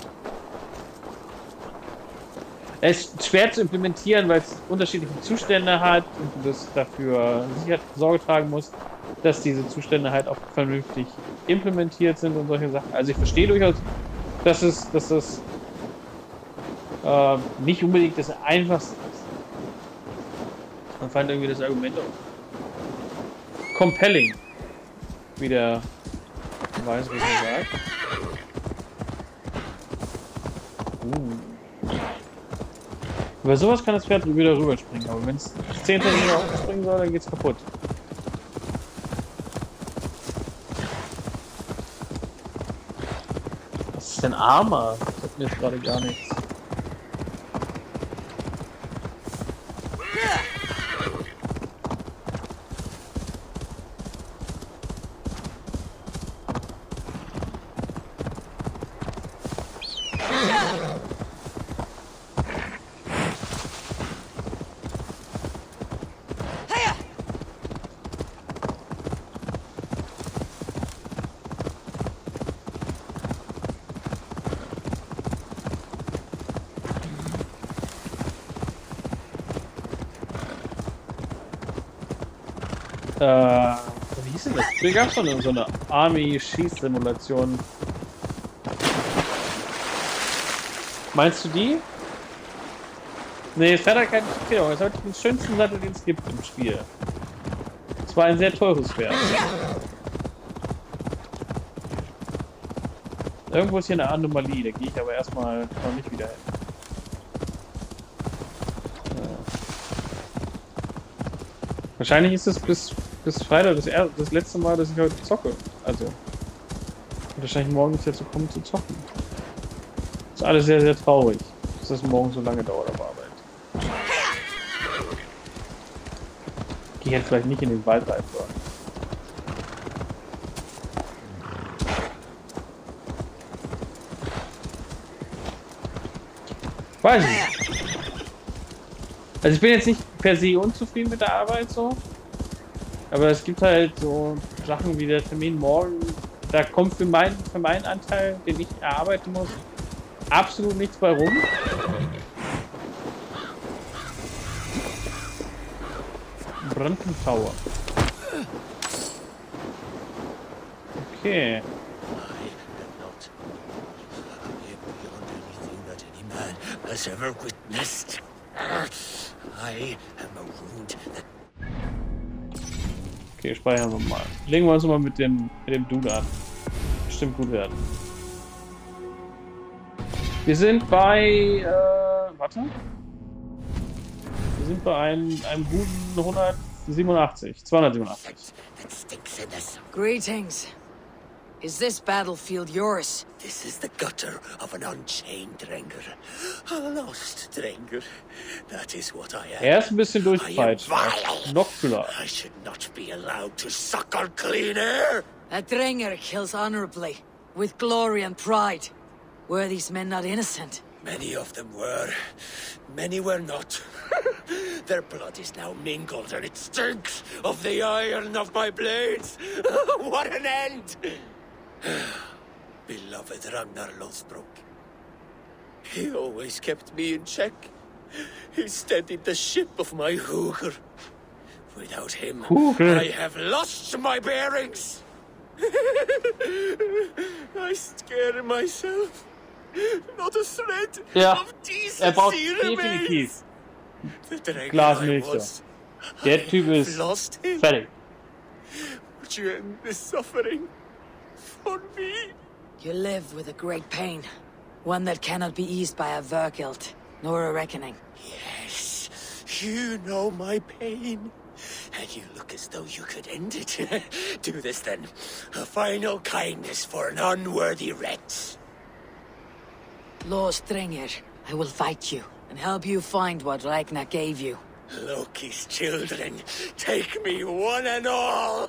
Es ist schwer zu implementieren, weil es unterschiedliche Zustände hat und du das dafür sicher Sorge tragen musst, dass diese Zustände halt auch vernünftig implementiert sind und solche Sachen. Also ich verstehe durchaus, dass es, dass es äh, nicht unbedingt das Einfachste ist. Man fand irgendwie das Argument auch compelling, wie der Weißrichter sagt. Uh. Über sowas kann das Pferd wieder rüberspringen, aber wenn es zehn Zentimeter aufspringen soll, dann geht's kaputt. Was ist denn Armor? Das sagt mir jetzt gerade gar nichts. Äh, wie hieß denn das? Da gab es schon so eine Army-Schießsimulation. Meinst du die? Nee, es hat halt keine Empfehlung. Es hat den schönsten Sattel, den es gibt im Spiel. Es war ein sehr teures Pferd. Irgendwo ist hier eine Anomalie, da gehe ich aber erstmal noch nicht wieder hin. Wahrscheinlich ist es bis, bis Freitag das, er das letzte Mal, dass ich heute zocke. Also. Wahrscheinlich morgen ist jetzt kommen zu zocken. Das ist alles sehr, sehr traurig, dass das morgen so lange dauert auf Arbeit. Ich gehe jetzt vielleicht nicht in den Wald rein. Weiß ich nicht. Also ich bin jetzt nicht per se unzufrieden mit der Arbeit so, aber es gibt halt so Sachen wie der Termin morgen, da kommt für, mein, für meinen Anteil, den ich erarbeiten muss, absolut nichts bei rum. Brandon Tower. Okay. Has ever witnessed. I am a wound that... Okay, speichern wir mal. Legen wir uns mal mit dem, mit dem Dude an. Bestimmt gut werden. Wir sind bei, äh, warte. Wir sind bei einem, einem guten hundertsiebenundachtzig, zweihundertsiebenundachtzig. Greetings. Is this battlefield yours? This is the gutter of an unchained Drengr. A lost Drengr. That is what I am. Er ist ein bisschen durchgepeitscht. Noctula. I should not be allowed to suckle clean air. A Drengr kills honorably, with glory and pride. Were these men not innocent? Many of them were. Many were not. Their blood is now mingled and it stinks of the iron of my blades. What an end! Beloved Ragnar Lothbrok. He always kept me in check. He steadied the ship of my Hugr. Without him, Hugr. I have lost my bearings. I scare myself. Not a thread Ja, of decency er braucht remains. definitiv Glasmilch. Der Typ ist lost him. fertig. Would you end this suffering for me? You live with a great pain, one that cannot be eased by a Vergilt, nor a reckoning. Yes, you know my pain. And you look as though you could end it. Do this then. A final kindness for an unworthy wretch. Lord Strengr, I will fight you, and help you find what Ragnar gave you. Loki's children, take me one and all!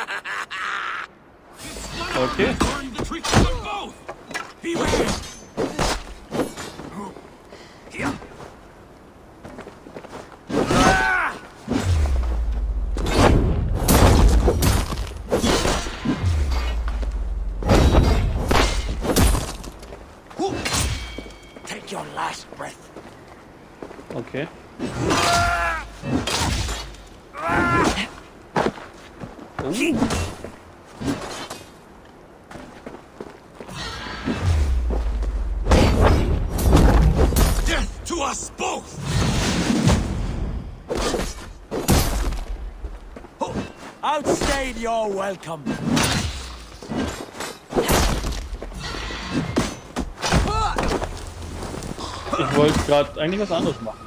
Okay. Learn the tricks of both! Beware! Take your last breath. Okay. Oh. Death to us both! Outstayed your welcome. Ich wollte gerade eigentlich was anderes machen.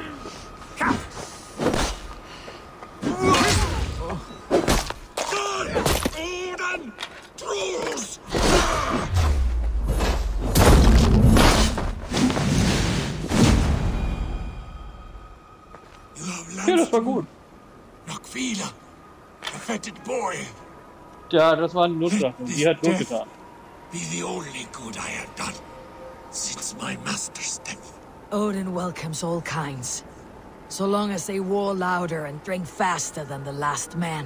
Ja, das war gut. Nokvila, the fetid boy. Ja, das war eine Notsache. Die hat gut getan. Be the only good I have done since my master's death. Odin welcomes all kinds, so long as they war louder and drink faster than the last man.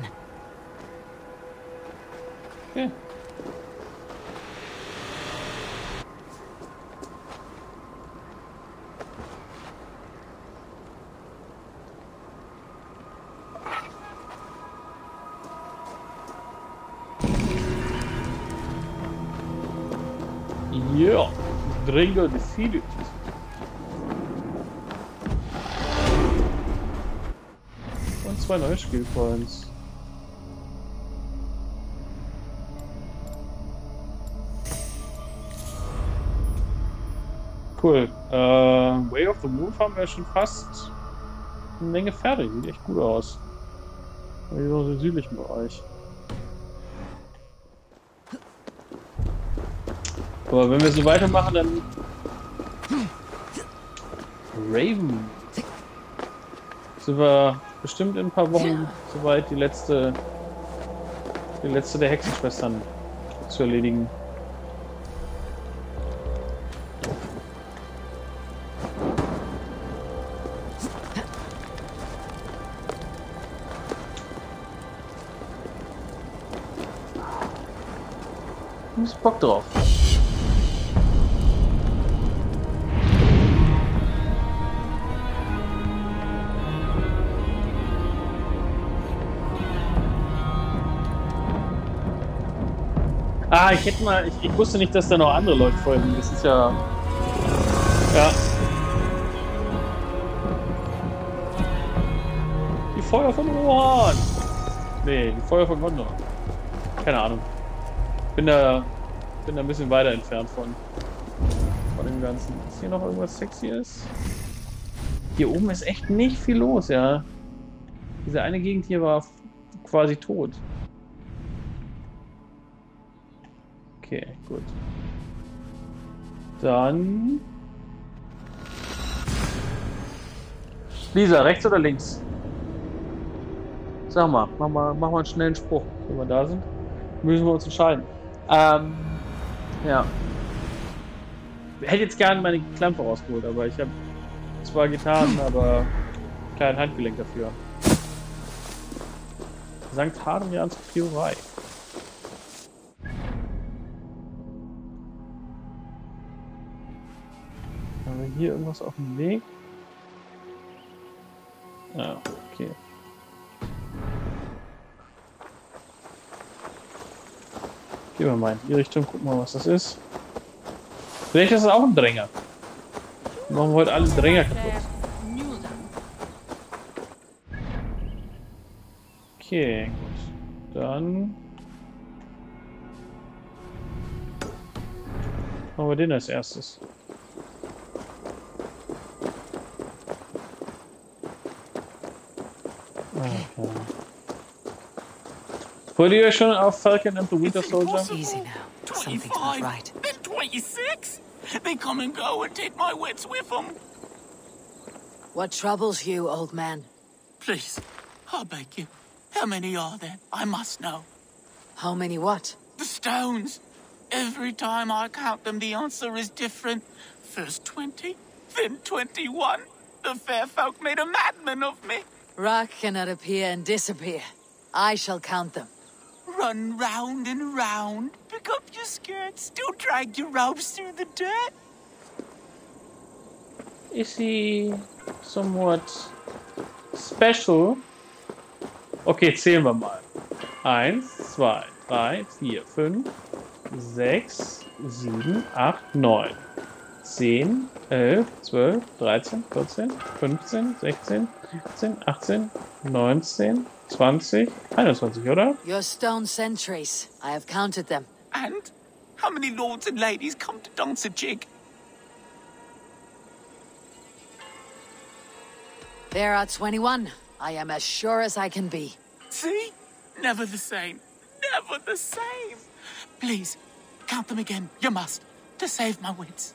Okay. Ja, Drengr defeated. Und zwei neue Spielpoints. Cool. Äh, Way of the Moon haben wir schon fast eine Menge fertig. Sieht echt gut aus. Hier so im südlichen Bereich. Aber wenn wir so weitermachen, dann Raven sind wir bestimmt in ein paar Wochen soweit, die letzte die letzte der Hexenschwestern zu erledigen. Ich hab Bock drauf. Ah, ich hätte mal... Ich, ich wusste nicht, dass da noch andere Leute folgen. Das ist ja... Ja. Die Feuer von Rohan! Nee, die Feuer von Gondor. Keine Ahnung. Bin da... Bin da ein bisschen weiter entfernt von... Von dem Ganzen. Ist hier noch irgendwas Sexyes? Hier oben ist echt nicht viel los, ja. Diese eine Gegend hier war quasi tot. Okay, gut. Dann... Lisa, rechts oder links? Sag mal, mach mal, mach mal einen schnellen Spruch. Wenn wir da sind, müssen wir uns entscheiden. Ähm, ja. Ich hätte jetzt gerne meine Klampe rausgeholt, aber ich habe zwar Gitarren, aber kein Handgelenk dafür. Sankt Hadrians Priorei. Haben wir hier irgendwas auf dem Weg? Ah, okay. Gehen wir mal in die Richtung, gucken mal, was das ist. Vielleicht ist das auch ein Dränger. Wir machen heute alle Dränger kaputt. Okay, gut. Dann machen wir den als erstes. Okay. Freut ihr euch schon auf Falcon and the Winter Soldier? Easy now. Something's not right. Then twenty-six? They come and go and take my wits with them. What troubles you, old man? Please, I beg you. How many are there? I must know. How many what? The stones. Every time I count them, the answer is different. First twenty, then twenty-one. The fair folk made a madman of me. Rock cannot appear and disappear. I shall count them. Run round and round, pick up your skirts, still drag your robes through the dirt. Is he somewhat special? Okay, zählen wir mal. Eins, zwei, drei, vier, fünf, sechs, sieben, acht, neun, zehn, elf, zwölf, dreizehn, vierzehn, fünfzehn, sechzehn, siebzehn, achtzehn, neunzehn, zwanzig, einundzwanzig, oder? Your stone sentries. I have counted them. And how many lords and ladies come to dance a jig? There are twenty-one. I am as sure as I can be. See? Never the same. Never the same. Please, count them again. You must. To save my wits.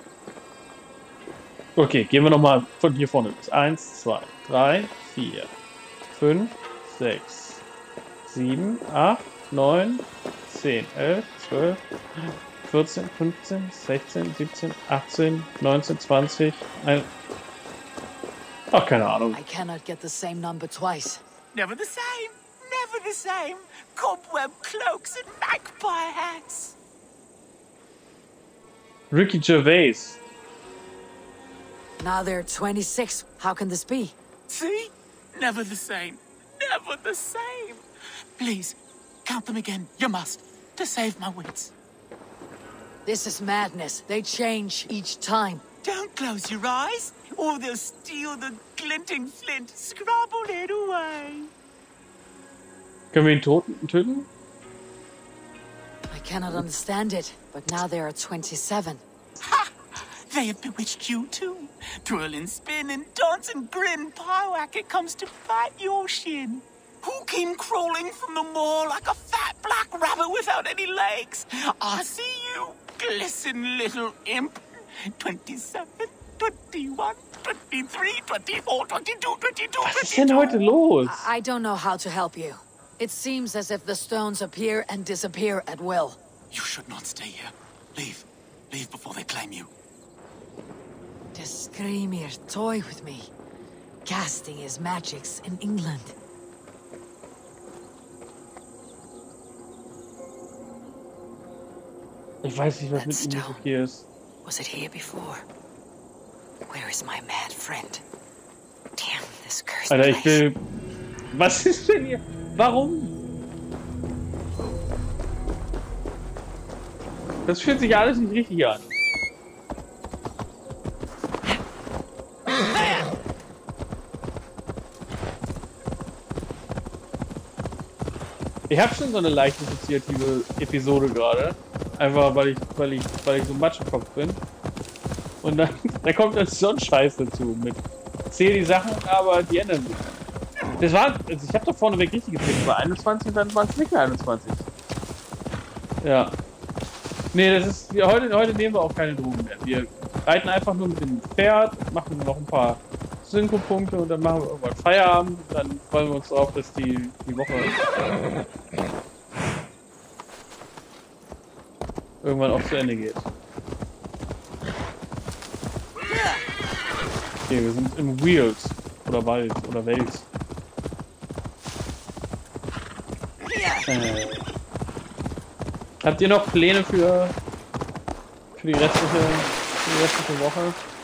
Okay, gehen wir nochmal von hier vorne los. Eins, zwei, drei, vier, fünf, sechs, sieben, acht, neun, zehn, elf, zwölf, vierzehn, fünfzehn, sechzehn, siebzehn, achtzehn, neunzehn, zwanzig, ein... Ach, keine Ahnung. I cannot get the same number twice. Never the same. Never the same. Cobweb cloaks and magpie hats. Ricky Gervais. Now there are twenty-six. How can this be? See? Never the same. Never the same. Please, count them again. You must. To save my wits. This is madness. They change each time. Don't close your eyes, or they'll steal the glinting flint. Scrabble it away. Können wir ihn toten, töten? I cannot understand it, but now there are twenty-seven. Ha! They have bewitched you too. Twirl and spin and dance and grin. Pywhack, it comes to bite your shin. Who came crawling from the moor like a fat black rabbit without any legs? I see you, glisten little imp. Twenty-seven, twenty-one, twenty-three, twenty-four, twenty-two, twenty-two, Was ist denn heute los? I I don't know how to help you. It seems as if the stones appear and disappear at will. You should not stay here. Leave. Leave before they claim you. The Screamir toy with me, casting his magics in England. Ich weiß nicht, was mit ihm nicht okay ist. Was it here before? Where is my mad friend? Damn this cursed Alter, ich place. will... Was ist denn hier? Warum? Das fühlt sich alles nicht richtig an. Ich habe schon so eine leicht dissoziative Episode gerade. Einfach weil ich, weil ich, weil ich so Matschekopf bin. Und dann, da kommt dann so ein Scheiß dazu mit. Zähl die Sachen, aber die ändern sich. Das war, also ich habe doch vorneweg richtig getippt. War einundzwanzig, dann waren es nicht mehr einundzwanzig. Ja. Nee, das ist, wir, heute, heute nehmen wir auch keine Drogen mehr. Wir reiten einfach nur mit dem Pferd, machen noch ein paar Synchro-Punkte und dann machen wir irgendwann Feierabend. Dann freuen wir uns drauf, dass die, die Woche irgendwann auch zu Ende geht. Okay, wir sind im Wild. Oder Wald. Oder Welt. Äh. Habt ihr noch Pläne für, für, die, restliche, für die restliche Woche?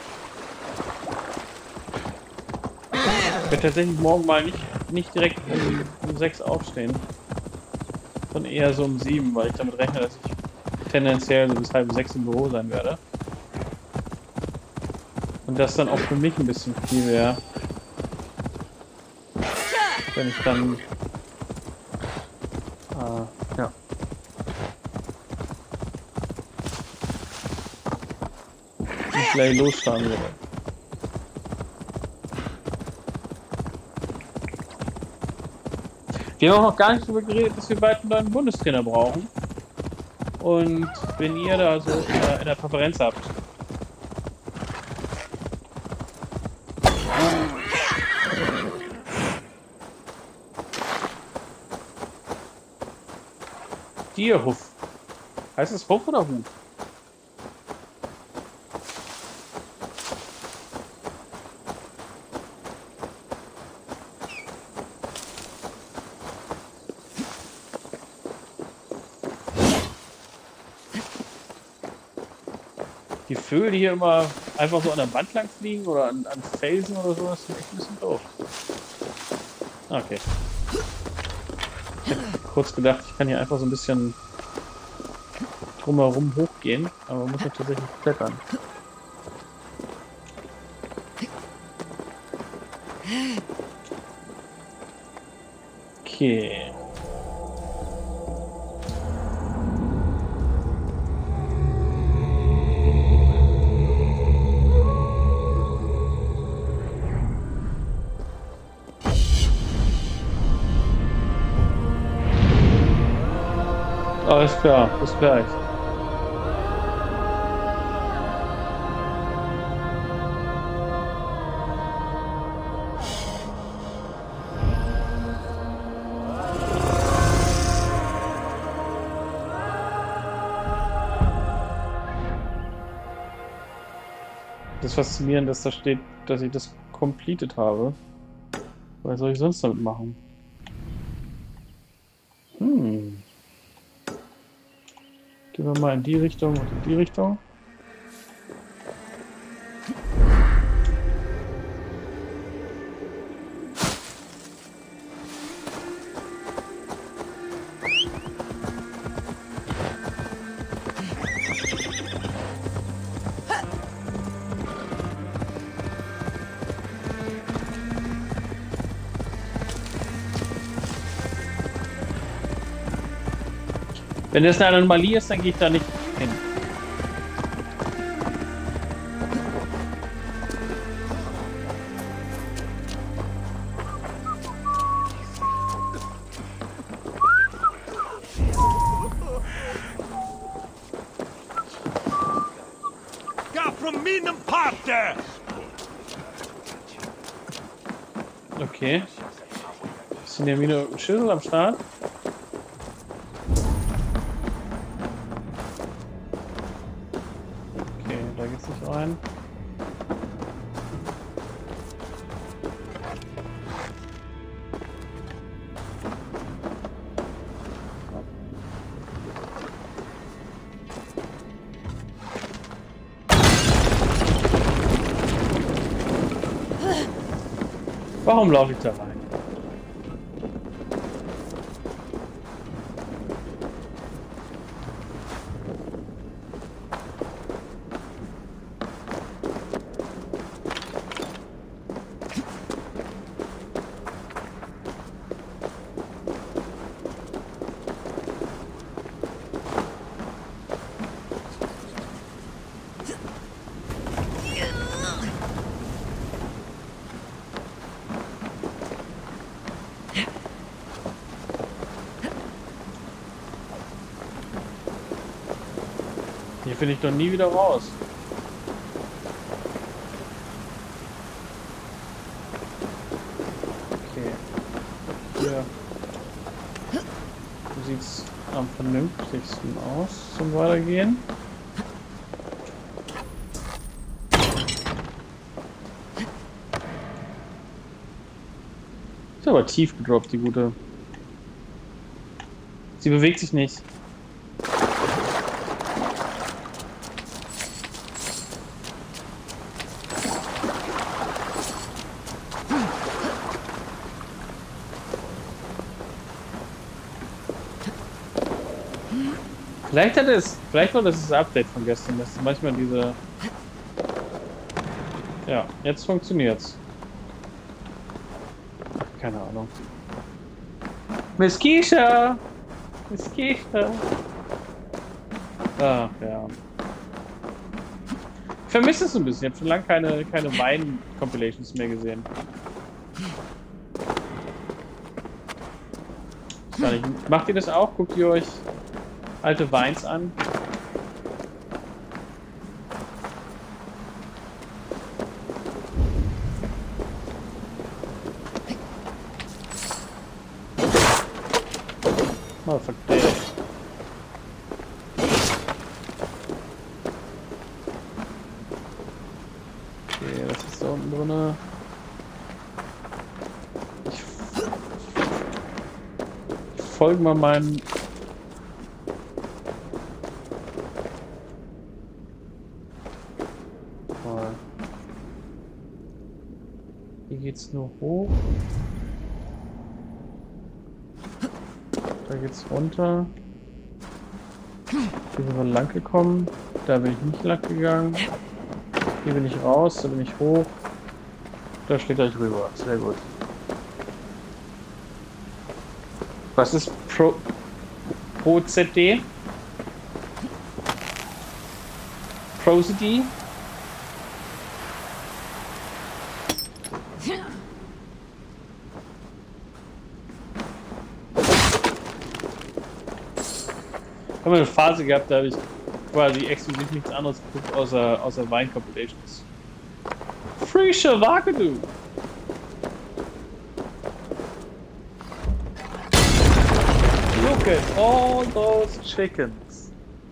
Ich werde tatsächlich morgen mal nicht, nicht direkt um, um sechs aufstehen. Sondern eher so um sieben, weil ich damit rechne, dass ich tendenziell so bis halb sechs im Büro sein werde. Und das dann auch für mich ein bisschen viel wäre. Wenn ich dann... Äh, ja. Nicht gleich losfahren würde. Wir haben auch noch gar nicht darüber geredet, dass wir bald einen neuen Bundestrainer brauchen. Und wenn ihr da so in der, in der Präferenz habt. Dierhof. Heißt es Hof oder Huf? Die Vögel, die hier immer einfach so an der Wand lang fliegen oder an, an Felsen oder so, das ist echt ein bisschen doof. Okay. Ich hab kurz gedacht, ich kann hier einfach so ein bisschen drumherum hochgehen, aber man muss ja tatsächlich klettern. Okay. Alles klar, bis gleich. Das ist faszinierend, dass da steht, dass ich das completed habe. Was soll ich sonst damit machen? Hm. Gehen wir mal in die Richtung und in die Richtung. Wenn das eine Anomalie ist, dann gehe ich da nicht hin. Okay. Ist denn hier wieder ein Schüssel am Start? Rein. Warum laufe ich da rein? Hier finde ich doch nie wieder raus. Okay. Hier sieht's am vernünftigsten aus zum Weitergehen. Ist aber tief gedroppt, die gute. Sie bewegt sich nicht. Vielleicht hat es, vielleicht war das das Update von gestern, dass manchmal diese... Ja, jetzt funktioniert's. Ach, keine Ahnung. Miss Keisha! Miss Keisha! Ach, ja. Ich vermisse es ein bisschen. Ich habe schon lange keine, keine Wein-Compilations mehr gesehen. Gar nicht. Macht ihr das auch? Guckt ihr euch alte Weins an? Oh, fuck that. Okay, das ist da unten drin. Ich, ich folge mal meinem... Hier geht's nur hoch. Da geht's runter. Hier sind wir lang gekommen. Da bin ich nicht lang gegangen. Hier bin ich raus, da bin ich hoch. Da steht euch rüber. Sehr gut. Was ist Pro... Pro Z D? Prosody? Ich habe eine Phase gehabt, da habe ich quasi exklusiv nichts anderes geguckt, außer, außer Wein-Compilations. Frische Wagadu! Look at all those chickens!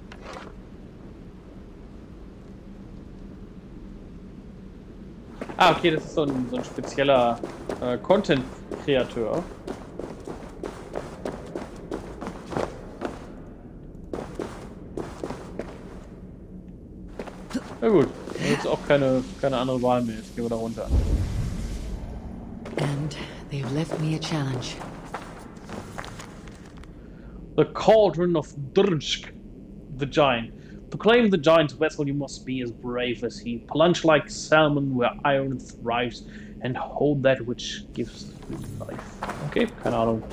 Ah, okay, das ist so ein, so ein spezieller äh, Content-Kreator. Na gut, jetzt auch keine, keine andere Wahl mehr. Jetzt gehen wir da runter. And they've left me a challenge. The Cauldron of Drnsk, the giant. To claim the giant's vessel, you must be as brave as he. Plunge like salmon where iron thrives, and hold that which gives life. Okay, keine Ahnung.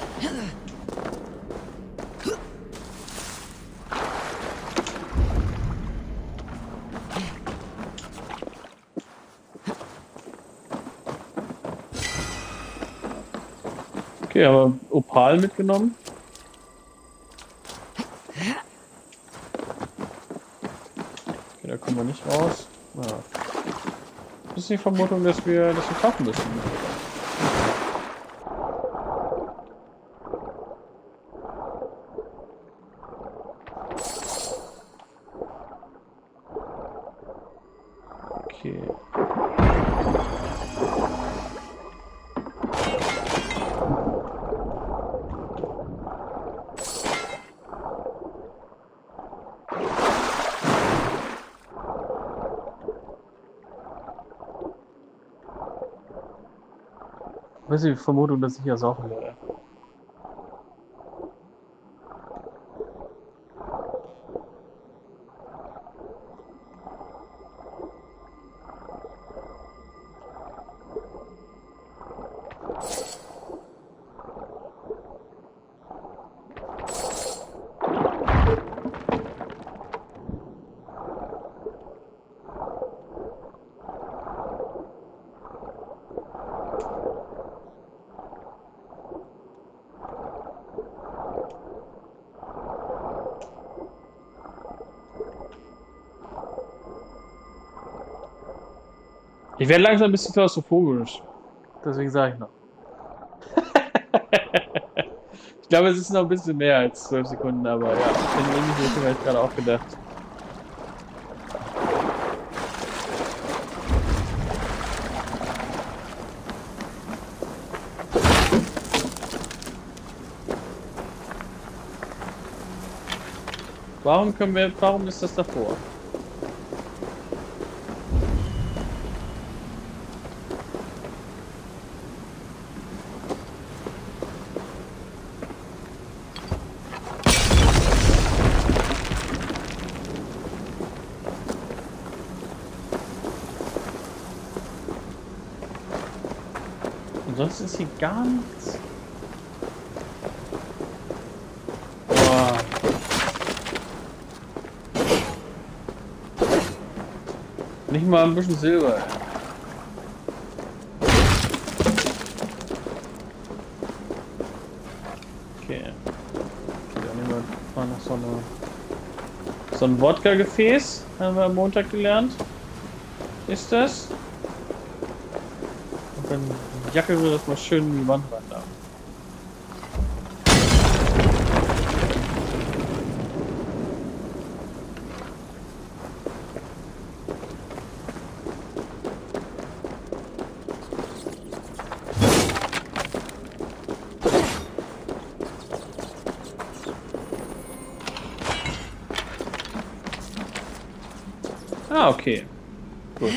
Okay, haben wir Opal mitgenommen. Okay, da kommen wir nicht raus. Ja. Das ist die Vermutung, dass wir, dass wir tauchen müssen. Okay. Was ist die Vermutung, dass ich hier saufen werde? Ich werde langsam ein bisschen klaustrophobisch. Deswegen sage ich noch. Ich glaube, es ist noch ein bisschen mehr als zwölf Sekunden, aber ja, in ähnliche Richtung habe ich gerade auch gedacht. Warum können wir, warum ist das davor? Sonst ist hier gar nichts. Boah. Nicht mal ein bisschen Silber. Okay. Dann nehmen wir mal noch so, eine, so ein Wodka-Gefäß. Haben wir am Montag gelernt. Ist das? Und dann Jacke wir das mal schön in die Wand rein da. Ah, okay. Gut.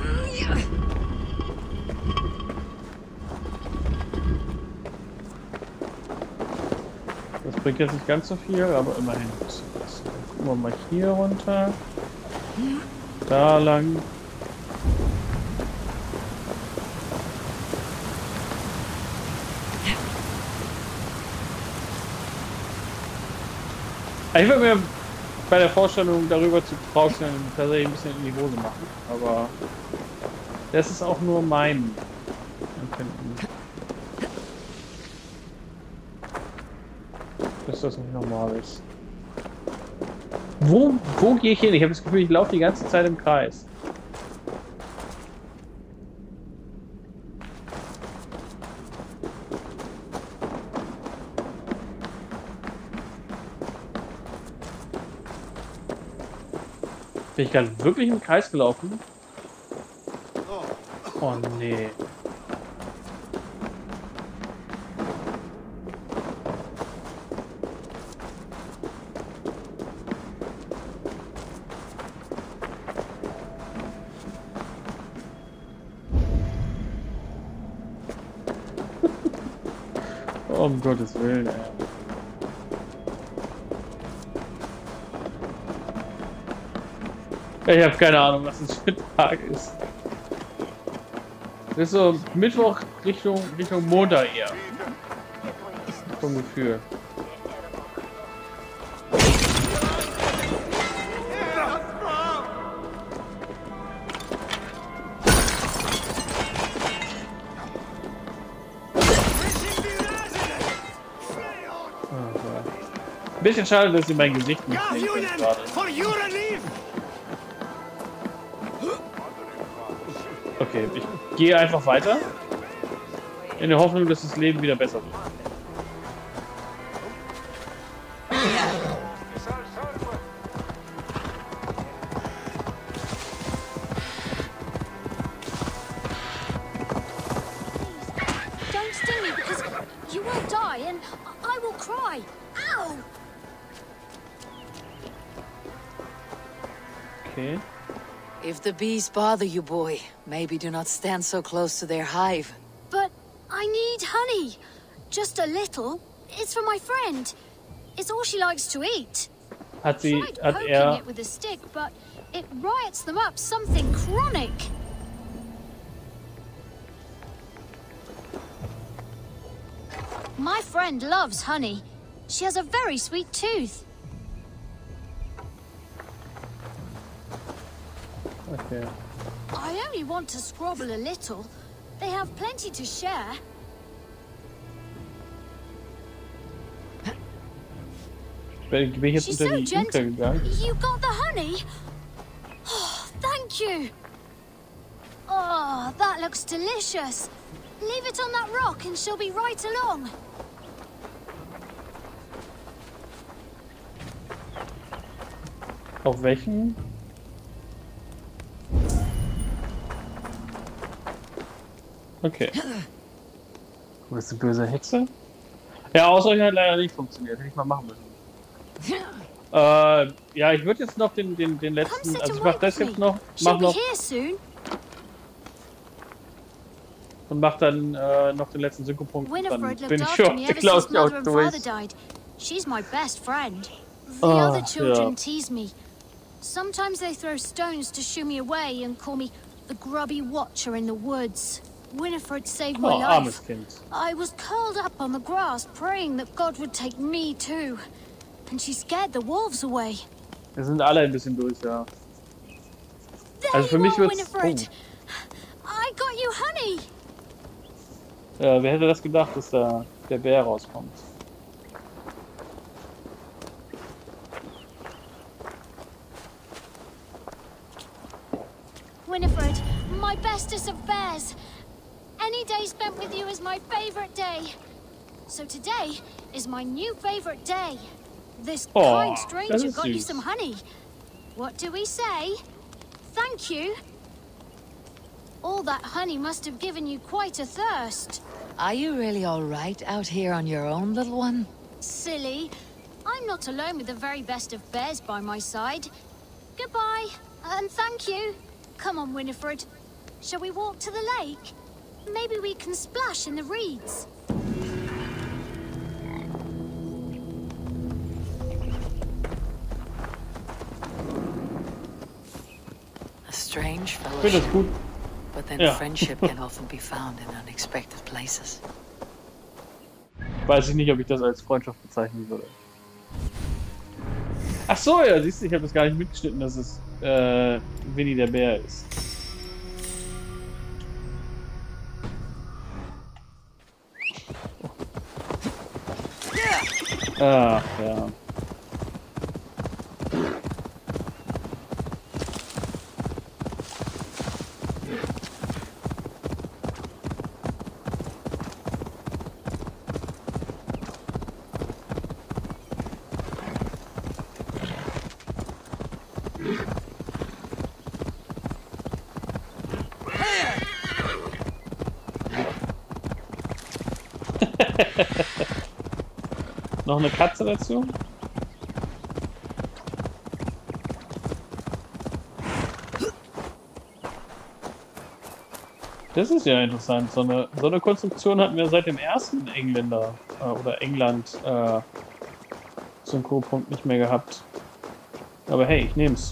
Das bringt jetzt nicht ganz so viel, aber immerhin ein bisschen was. Dann gucken wir mal hier runter. Da lang. Ich würde mir bei der Vorstellung darüber zu trauschen tatsächlich ein bisschen in die Hose machen, aber das ist auch nur mein Empfinden. Dass das nicht normal ist. Wo, wo gehe ich hin? Ich habe das Gefühl, ich laufe die ganze Zeit im Kreis. Bin ich gerade wirklich im Kreis gelaufen? Oh nee. Oh, um Gottes Willen, ey. Ich habe keine Ahnung, was das für ein Tag ist. Das ist so Mittwoch Richtung, Richtung Montag eher. Vom Gefühl. Ein bisschen schade, dass sie mein Gesicht nicht sehen können gerade. Okay, ich gehe einfach weiter. In der Hoffnung, dass das Leben wieder besser wird. Don't sting me because you will die and I will cry. Ow! Okay. If the bees bother you, boy, maybe do not stand so close to their hive. But I need honey. Just a little. It's for my friend. It's all she likes to eat. Hat sie, Tried hat poking er... it with a stick, but it riots them up something chronic. My friend loves honey. She has a very sweet tooth. Okay. I only want to scrabble a little. They have plenty to share. Bin ich jetzt She's unter so die Imker gentle. gegangen? You got the honey? Oh, thank you. Oh. Ah, that looks delicious. Leave it on that rock and she'll be right along. Auf welchen? Okay. Wo ist die böse Hexe? Ja, Ausreichen hat leider nicht funktioniert. Hätte ich mal machen müssen. Äh, ja, ich würde jetzt noch den, den, den letzten. Also ich mach das jetzt noch. Mach noch. Und mach dann äh, noch den letzten Synchropunkt. Dann bin ich schon, glaube ich, auch durch. She's my best friend. The Oh, other children ja. tease me. Sometimes they throw stones to shoo me away and call me the grubby watcher in the woods. Winifred saved my Oh, life. armes Kind. I was curled up on the grass, praying that God would take me too. And she scared the wolves away. Wir sind alle ein bisschen durch, ja. There Also für you mich are, wird's. Winifred. I got you honey. Oh. Ja, wer hätte das gedacht, dass da der Bär rauskommt? Winifred, my bestest of bears. Any day spent with you is my favorite day. So today is my new favorite day. This Oh, kind that stranger is got you sweet. some honey. What do we say? Thank you. All that honey must have given you quite a thirst. Are you really all right out here on your own, little one? Silly. I'm not alone with the very best of bears by my side. Goodbye, and thank you. Come on, Winifred. Shall we walk to the lake? Maybe we can splash in the reeds. A strange Ich finde fellowship, das gut. but then Ja. friendship can often be found in unexpected places. Weiß ich nicht, ob ich das als Freundschaft bezeichnen würde. Ach so, ja, siehst du, ich habe das gar nicht mitgeschnitten, dass es äh, Winnie der Bär ist. Ach, ja. Noch eine Katze dazu? Das ist ja interessant. So eine, so eine Konstruktion hatten wir seit dem ersten Engländer äh, oder England äh, Synchropunkt nicht mehr gehabt. Aber hey, ich nehm's.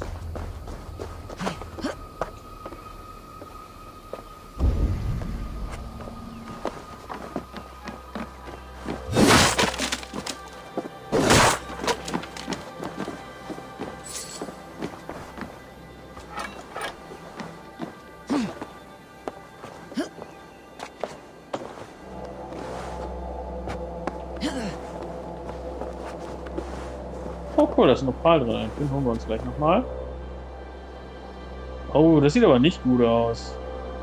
Oh cool, da ist ein Opal drin. Den holen wir uns gleich nochmal. Oh, das sieht aber nicht gut aus.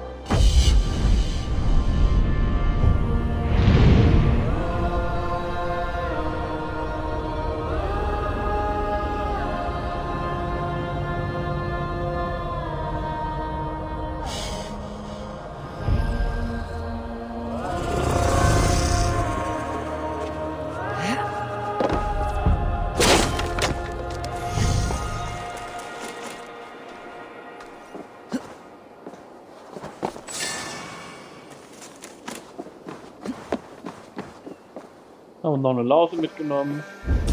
Haben wir noch eine Laute mitgenommen.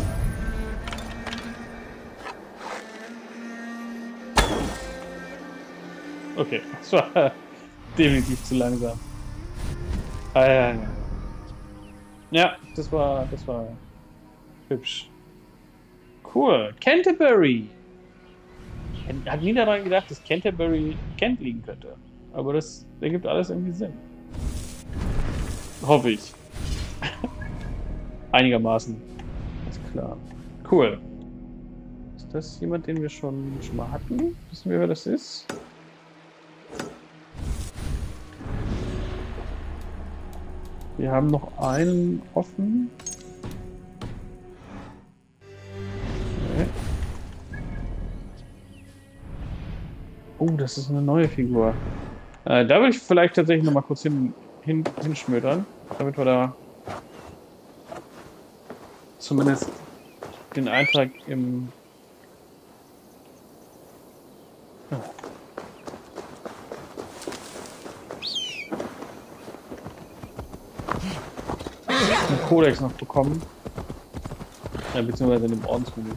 Okay, das war definitiv zu langsam. Ah, ja, ja. Ja, das war, das war hübsch. Cool. Canterbury. Ich habe nie daran gedacht, dass Canterbury in Kent liegen könnte. Aber das ergibt alles irgendwie Sinn. Hoffe ich. Einigermaßen. Ist klar. Cool. Ist das jemand, den wir schon, schon mal hatten? Wissen wir, wer das ist? Wir haben noch einen offen. Okay. Oh, das ist eine neue Figur. Äh, da würde ich vielleicht tatsächlich noch mal kurz hin, hin, hinschmödern, damit wir da zumindest den Eintrag im... Oh. einen Kodex noch bekommen. Ja, beziehungsweise in dem Ordensmenü.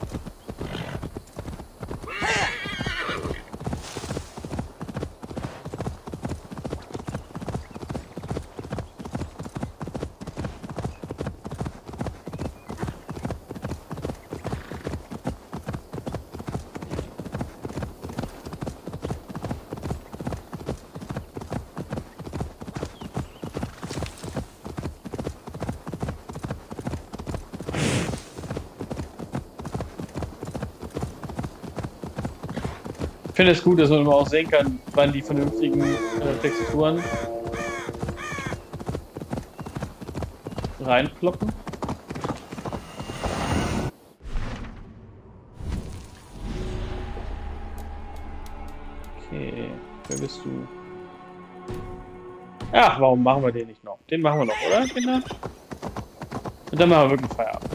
Ich finde es gut, dass man immer auch sehen kann, wann die vernünftigen äh, Texturen reinploppen. Okay, wer bist du? Ach, warum machen wir den nicht noch? Den machen wir noch, oder, Kinder? Und dann machen wir wirklich Feierabend.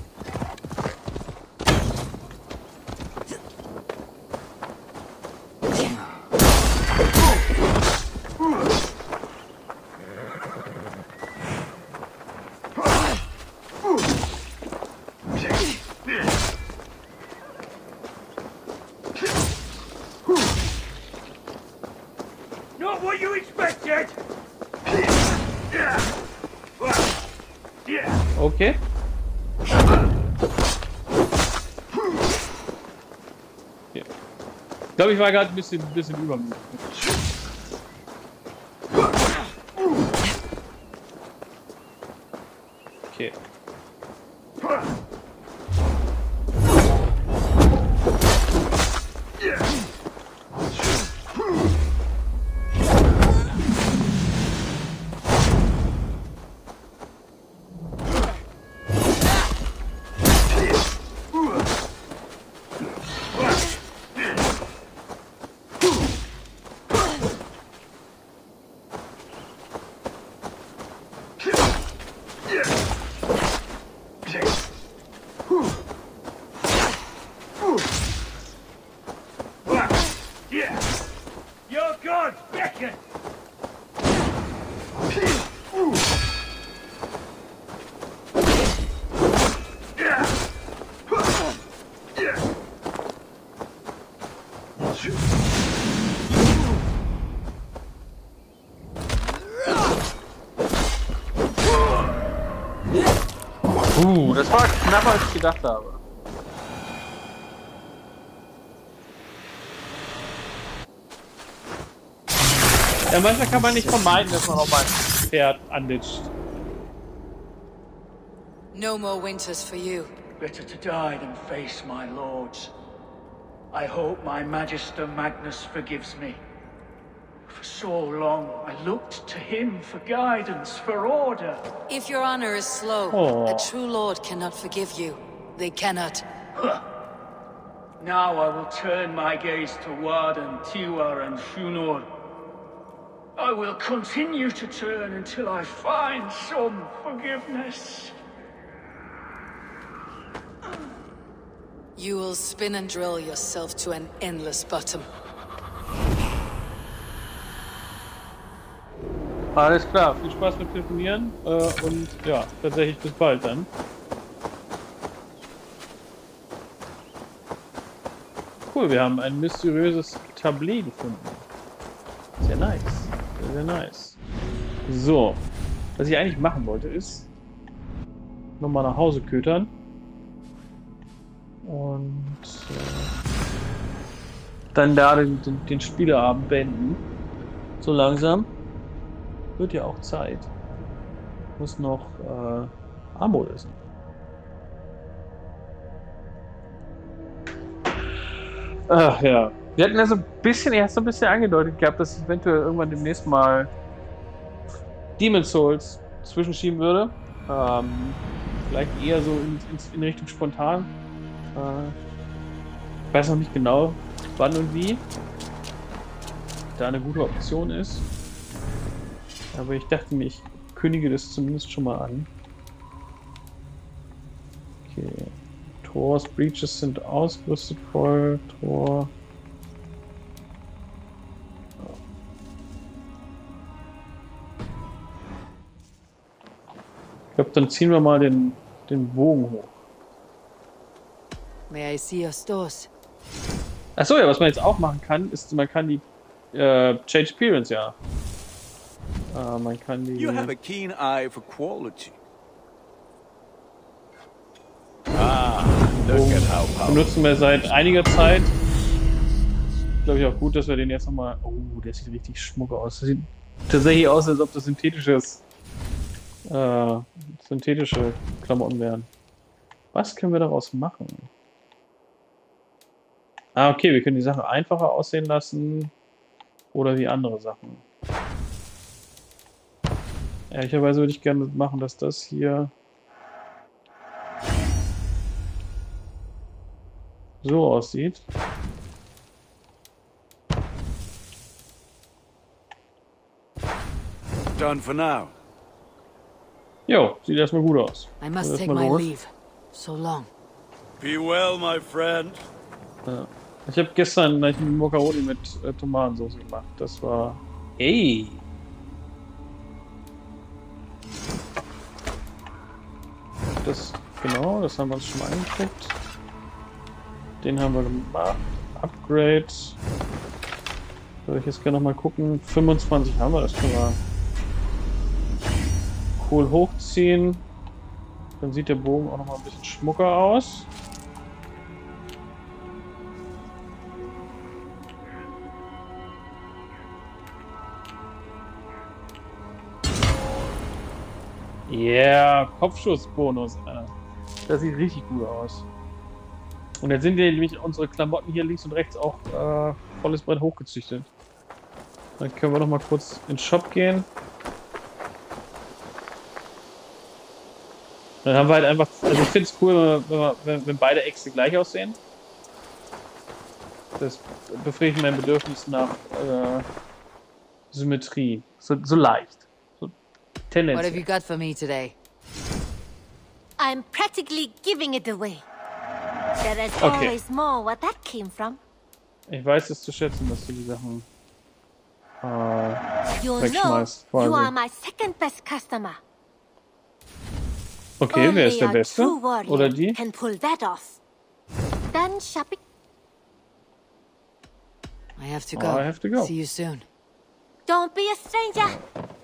Okay. Ja. Ich glaube, ich war gerade ein bisschen, ein bisschen übermütig. Okay. Uh, das war knapper, als ich gedacht habe. Ja, manchmal kann man nicht vermeiden, dass man auch mal ein Pferd anditscht. No more winters for you. Better to die than face my lords. I hope my Magister Magnus forgives me. For so long, I looked to him for guidance, for order. If your honor is slow, Oh. a true lord cannot forgive you. They cannot. Huh. Now I will turn my gaze to Warden, Tiwar, and Shunor. I will continue to turn until I find some forgiveness. You will spin and drill yourself to an endless bottom. Alles klar, viel Spaß mit Telefonieren äh, und ja, tatsächlich bis bald dann. Cool, wir haben ein mysteriöses Tablet gefunden. Sehr nice, sehr, sehr nice. So, was ich eigentlich machen wollte ist, nochmal nach Hause kötern und äh, dann da den, den, den Spieleabend beenden. So langsam. Wird ja auch Zeit. Muss noch äh, Ammo essen. Ach ja. Wir hatten ja so ein bisschen, erst so ein bisschen angedeutet gehabt, dass es eventuell irgendwann demnächst mal Demon's Souls zwischenschieben würde. Ähm, vielleicht eher so in, in, in Richtung spontan. Äh, ich weiß noch nicht genau, wann und wie da eine gute Option ist. Aber ich dachte mir, ich kündige das zumindest schon mal an. Okay. Tors, Breaches sind ausgerüstet voll. Tor. Ich glaube, dann ziehen wir mal den, den Bogen hoch. May I see your stores? Achso, ja, was man jetzt auch machen kann, ist, man kann die äh, Change Appearance, ja. Äh, man kann die... You have a keen eye for quality. Ah, look at how powerful. Benutzen wir seit einiger Zeit. Glaube ich auch gut, dass wir den jetzt nochmal... Oh, der sieht richtig schmuck aus. Das sieht tatsächlich aus, als ob das synthetisches... Äh, synthetische Klamotten wären. Was können wir daraus machen? Ah, okay, wir können die Sache einfacher aussehen lassen. Oder wie andere Sachen. Ehrlicherweise würde ich gerne machen, dass das hier so aussieht. Done for now. Jo, sieht erstmal gut aus. I must Das take mal my los. leave. So long. Be well, my friend. Ja. Ich habe gestern einen Mokaroni mit äh, Tomatensauce gemacht. Das war... Ey! Das, genau, das haben wir uns schon mal angeguckt. Den haben wir gemacht. Upgrade. Soll ich jetzt gerne noch mal gucken. fünfundzwanzig haben wir, das können wir cool hochziehen. Dann sieht der Bogen auch noch mal ein bisschen schmucker aus. Yeah, Kopfschussbonus. Das sieht richtig gut aus. Und jetzt sind nämlich unsere Klamotten hier links und rechts auch äh, volles Brett hochgezüchtet. Dann können wir noch mal kurz in den Shop gehen. Dann haben wir halt einfach, also ich finde es cool, wenn, wir, wenn, wenn beide Äxte gleich aussehen. Das befriedigt mein Bedürfnis nach äh, Symmetrie. So, so leicht. So tendenziell. What have you got for me today? I'm practically giving it away. There is Okay. always more where that came from. Ich weiß es zu schätzen, dass du die Sachen äh, You know, wegschmeißt. you are Quasi. my second best customer. Okay, wer ist der Only a Beste? true warrior Oder die? can pull that off. Then shopping. I have to Oh, go. I have to go. See you soon. Don't be a stranger.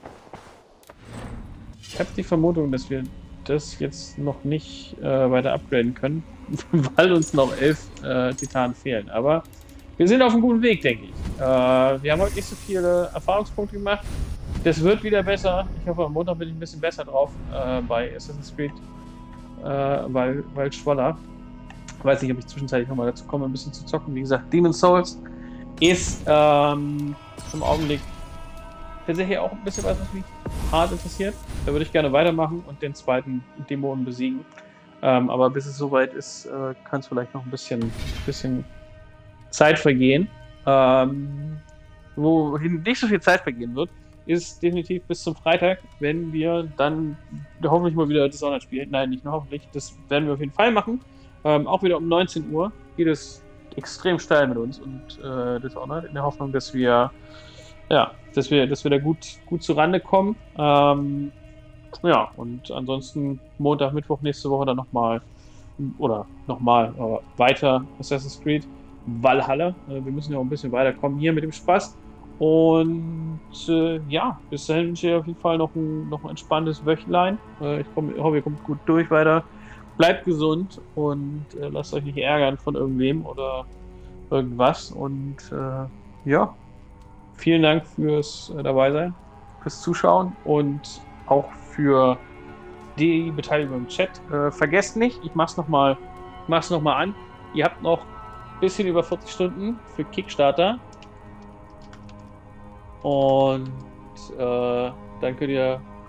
Ich habe die Vermutung, dass wir das jetzt noch nicht äh, weiter upgraden können, weil uns noch elf äh, Titanen fehlen. Aber wir sind auf einem guten Weg, denke ich. Äh, wir haben heute nicht so viele Erfahrungspunkte gemacht. Das wird wieder besser. Ich hoffe, am Montag bin ich ein bisschen besser drauf äh, bei Assassin's Creed, äh, weil, weil Schwaller. Ich weiß nicht, ob ich zwischenzeitlich nochmal dazu komme, ein bisschen zu zocken. Wie gesagt, Demon's Souls ist ähm, im Augenblick tatsächlich auch ein bisschen was, was mich hart interessiert. Da würde ich gerne weitermachen und den zweiten Dämonen besiegen. Ähm, aber bis es soweit ist, äh, kann es vielleicht noch ein bisschen, bisschen Zeit vergehen. Ähm, wohin nicht so viel Zeit vergehen wird, ist definitiv bis zum Freitag, wenn wir dann hoffentlich mal wieder Dishonored spielen. Nein, nicht nur hoffentlich, das werden wir auf jeden Fall machen. Ähm, auch wieder um neunzehn Uhr geht es extrem steil mit uns und äh, Dishonored, in der Hoffnung, dass wir ja, dass wir, dass wir da gut, gut zurande kommen. Ähm, ja, und ansonsten Montag, Mittwoch nächste Woche dann nochmal oder nochmal äh, weiter Assassin's Creed Valhalla. Äh, wir müssen ja auch ein bisschen weiterkommen hier mit dem Spaß. Und äh, ja, bis dahin wünsche ich auf jeden Fall noch ein, noch ein entspanntes Wöchlein. Äh, ich, komm, ich hoffe, ihr kommt gut durch weiter. Bleibt gesund und äh, lasst euch nicht ärgern von irgendwem oder irgendwas. Und äh, ja, vielen Dank fürs äh, Dabeisein, fürs Zuschauen und auch für die Beteiligung im Chat. Äh, vergesst nicht, ich mach's nochmal mach's noch mal an. Ihr habt noch ein bisschen über vierzig Stunden für Kickstarter. Und äh, dann könnt ihr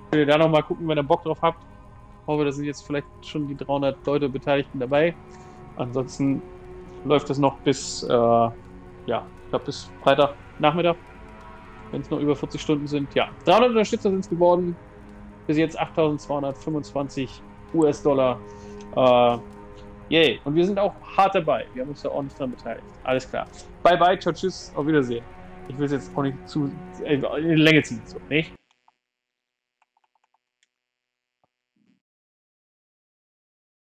Könnt ihr da nochmal gucken, wenn ihr Bock drauf habt. Ich hoffe, da sind jetzt vielleicht schon die dreihundert Leute Beteiligten dabei. Ansonsten läuft das noch bis, äh, ja, ich glaube bis Freitagnachmittag. Wenn es noch über vierzig Stunden sind. Ja, dreihundert Unterstützer sind es geworden. Bis jetzt achttausendzweihundertfünfundzwanzig US-Dollar. Äh, yay. Und wir sind auch hart dabei. Wir haben uns da ordentlich dran beteiligt. Alles klar. Bye bye, ciao, tschüss, auf Wiedersehen. Ich will es jetzt auch nicht zu äh, in die Länge ziehen. So, nicht?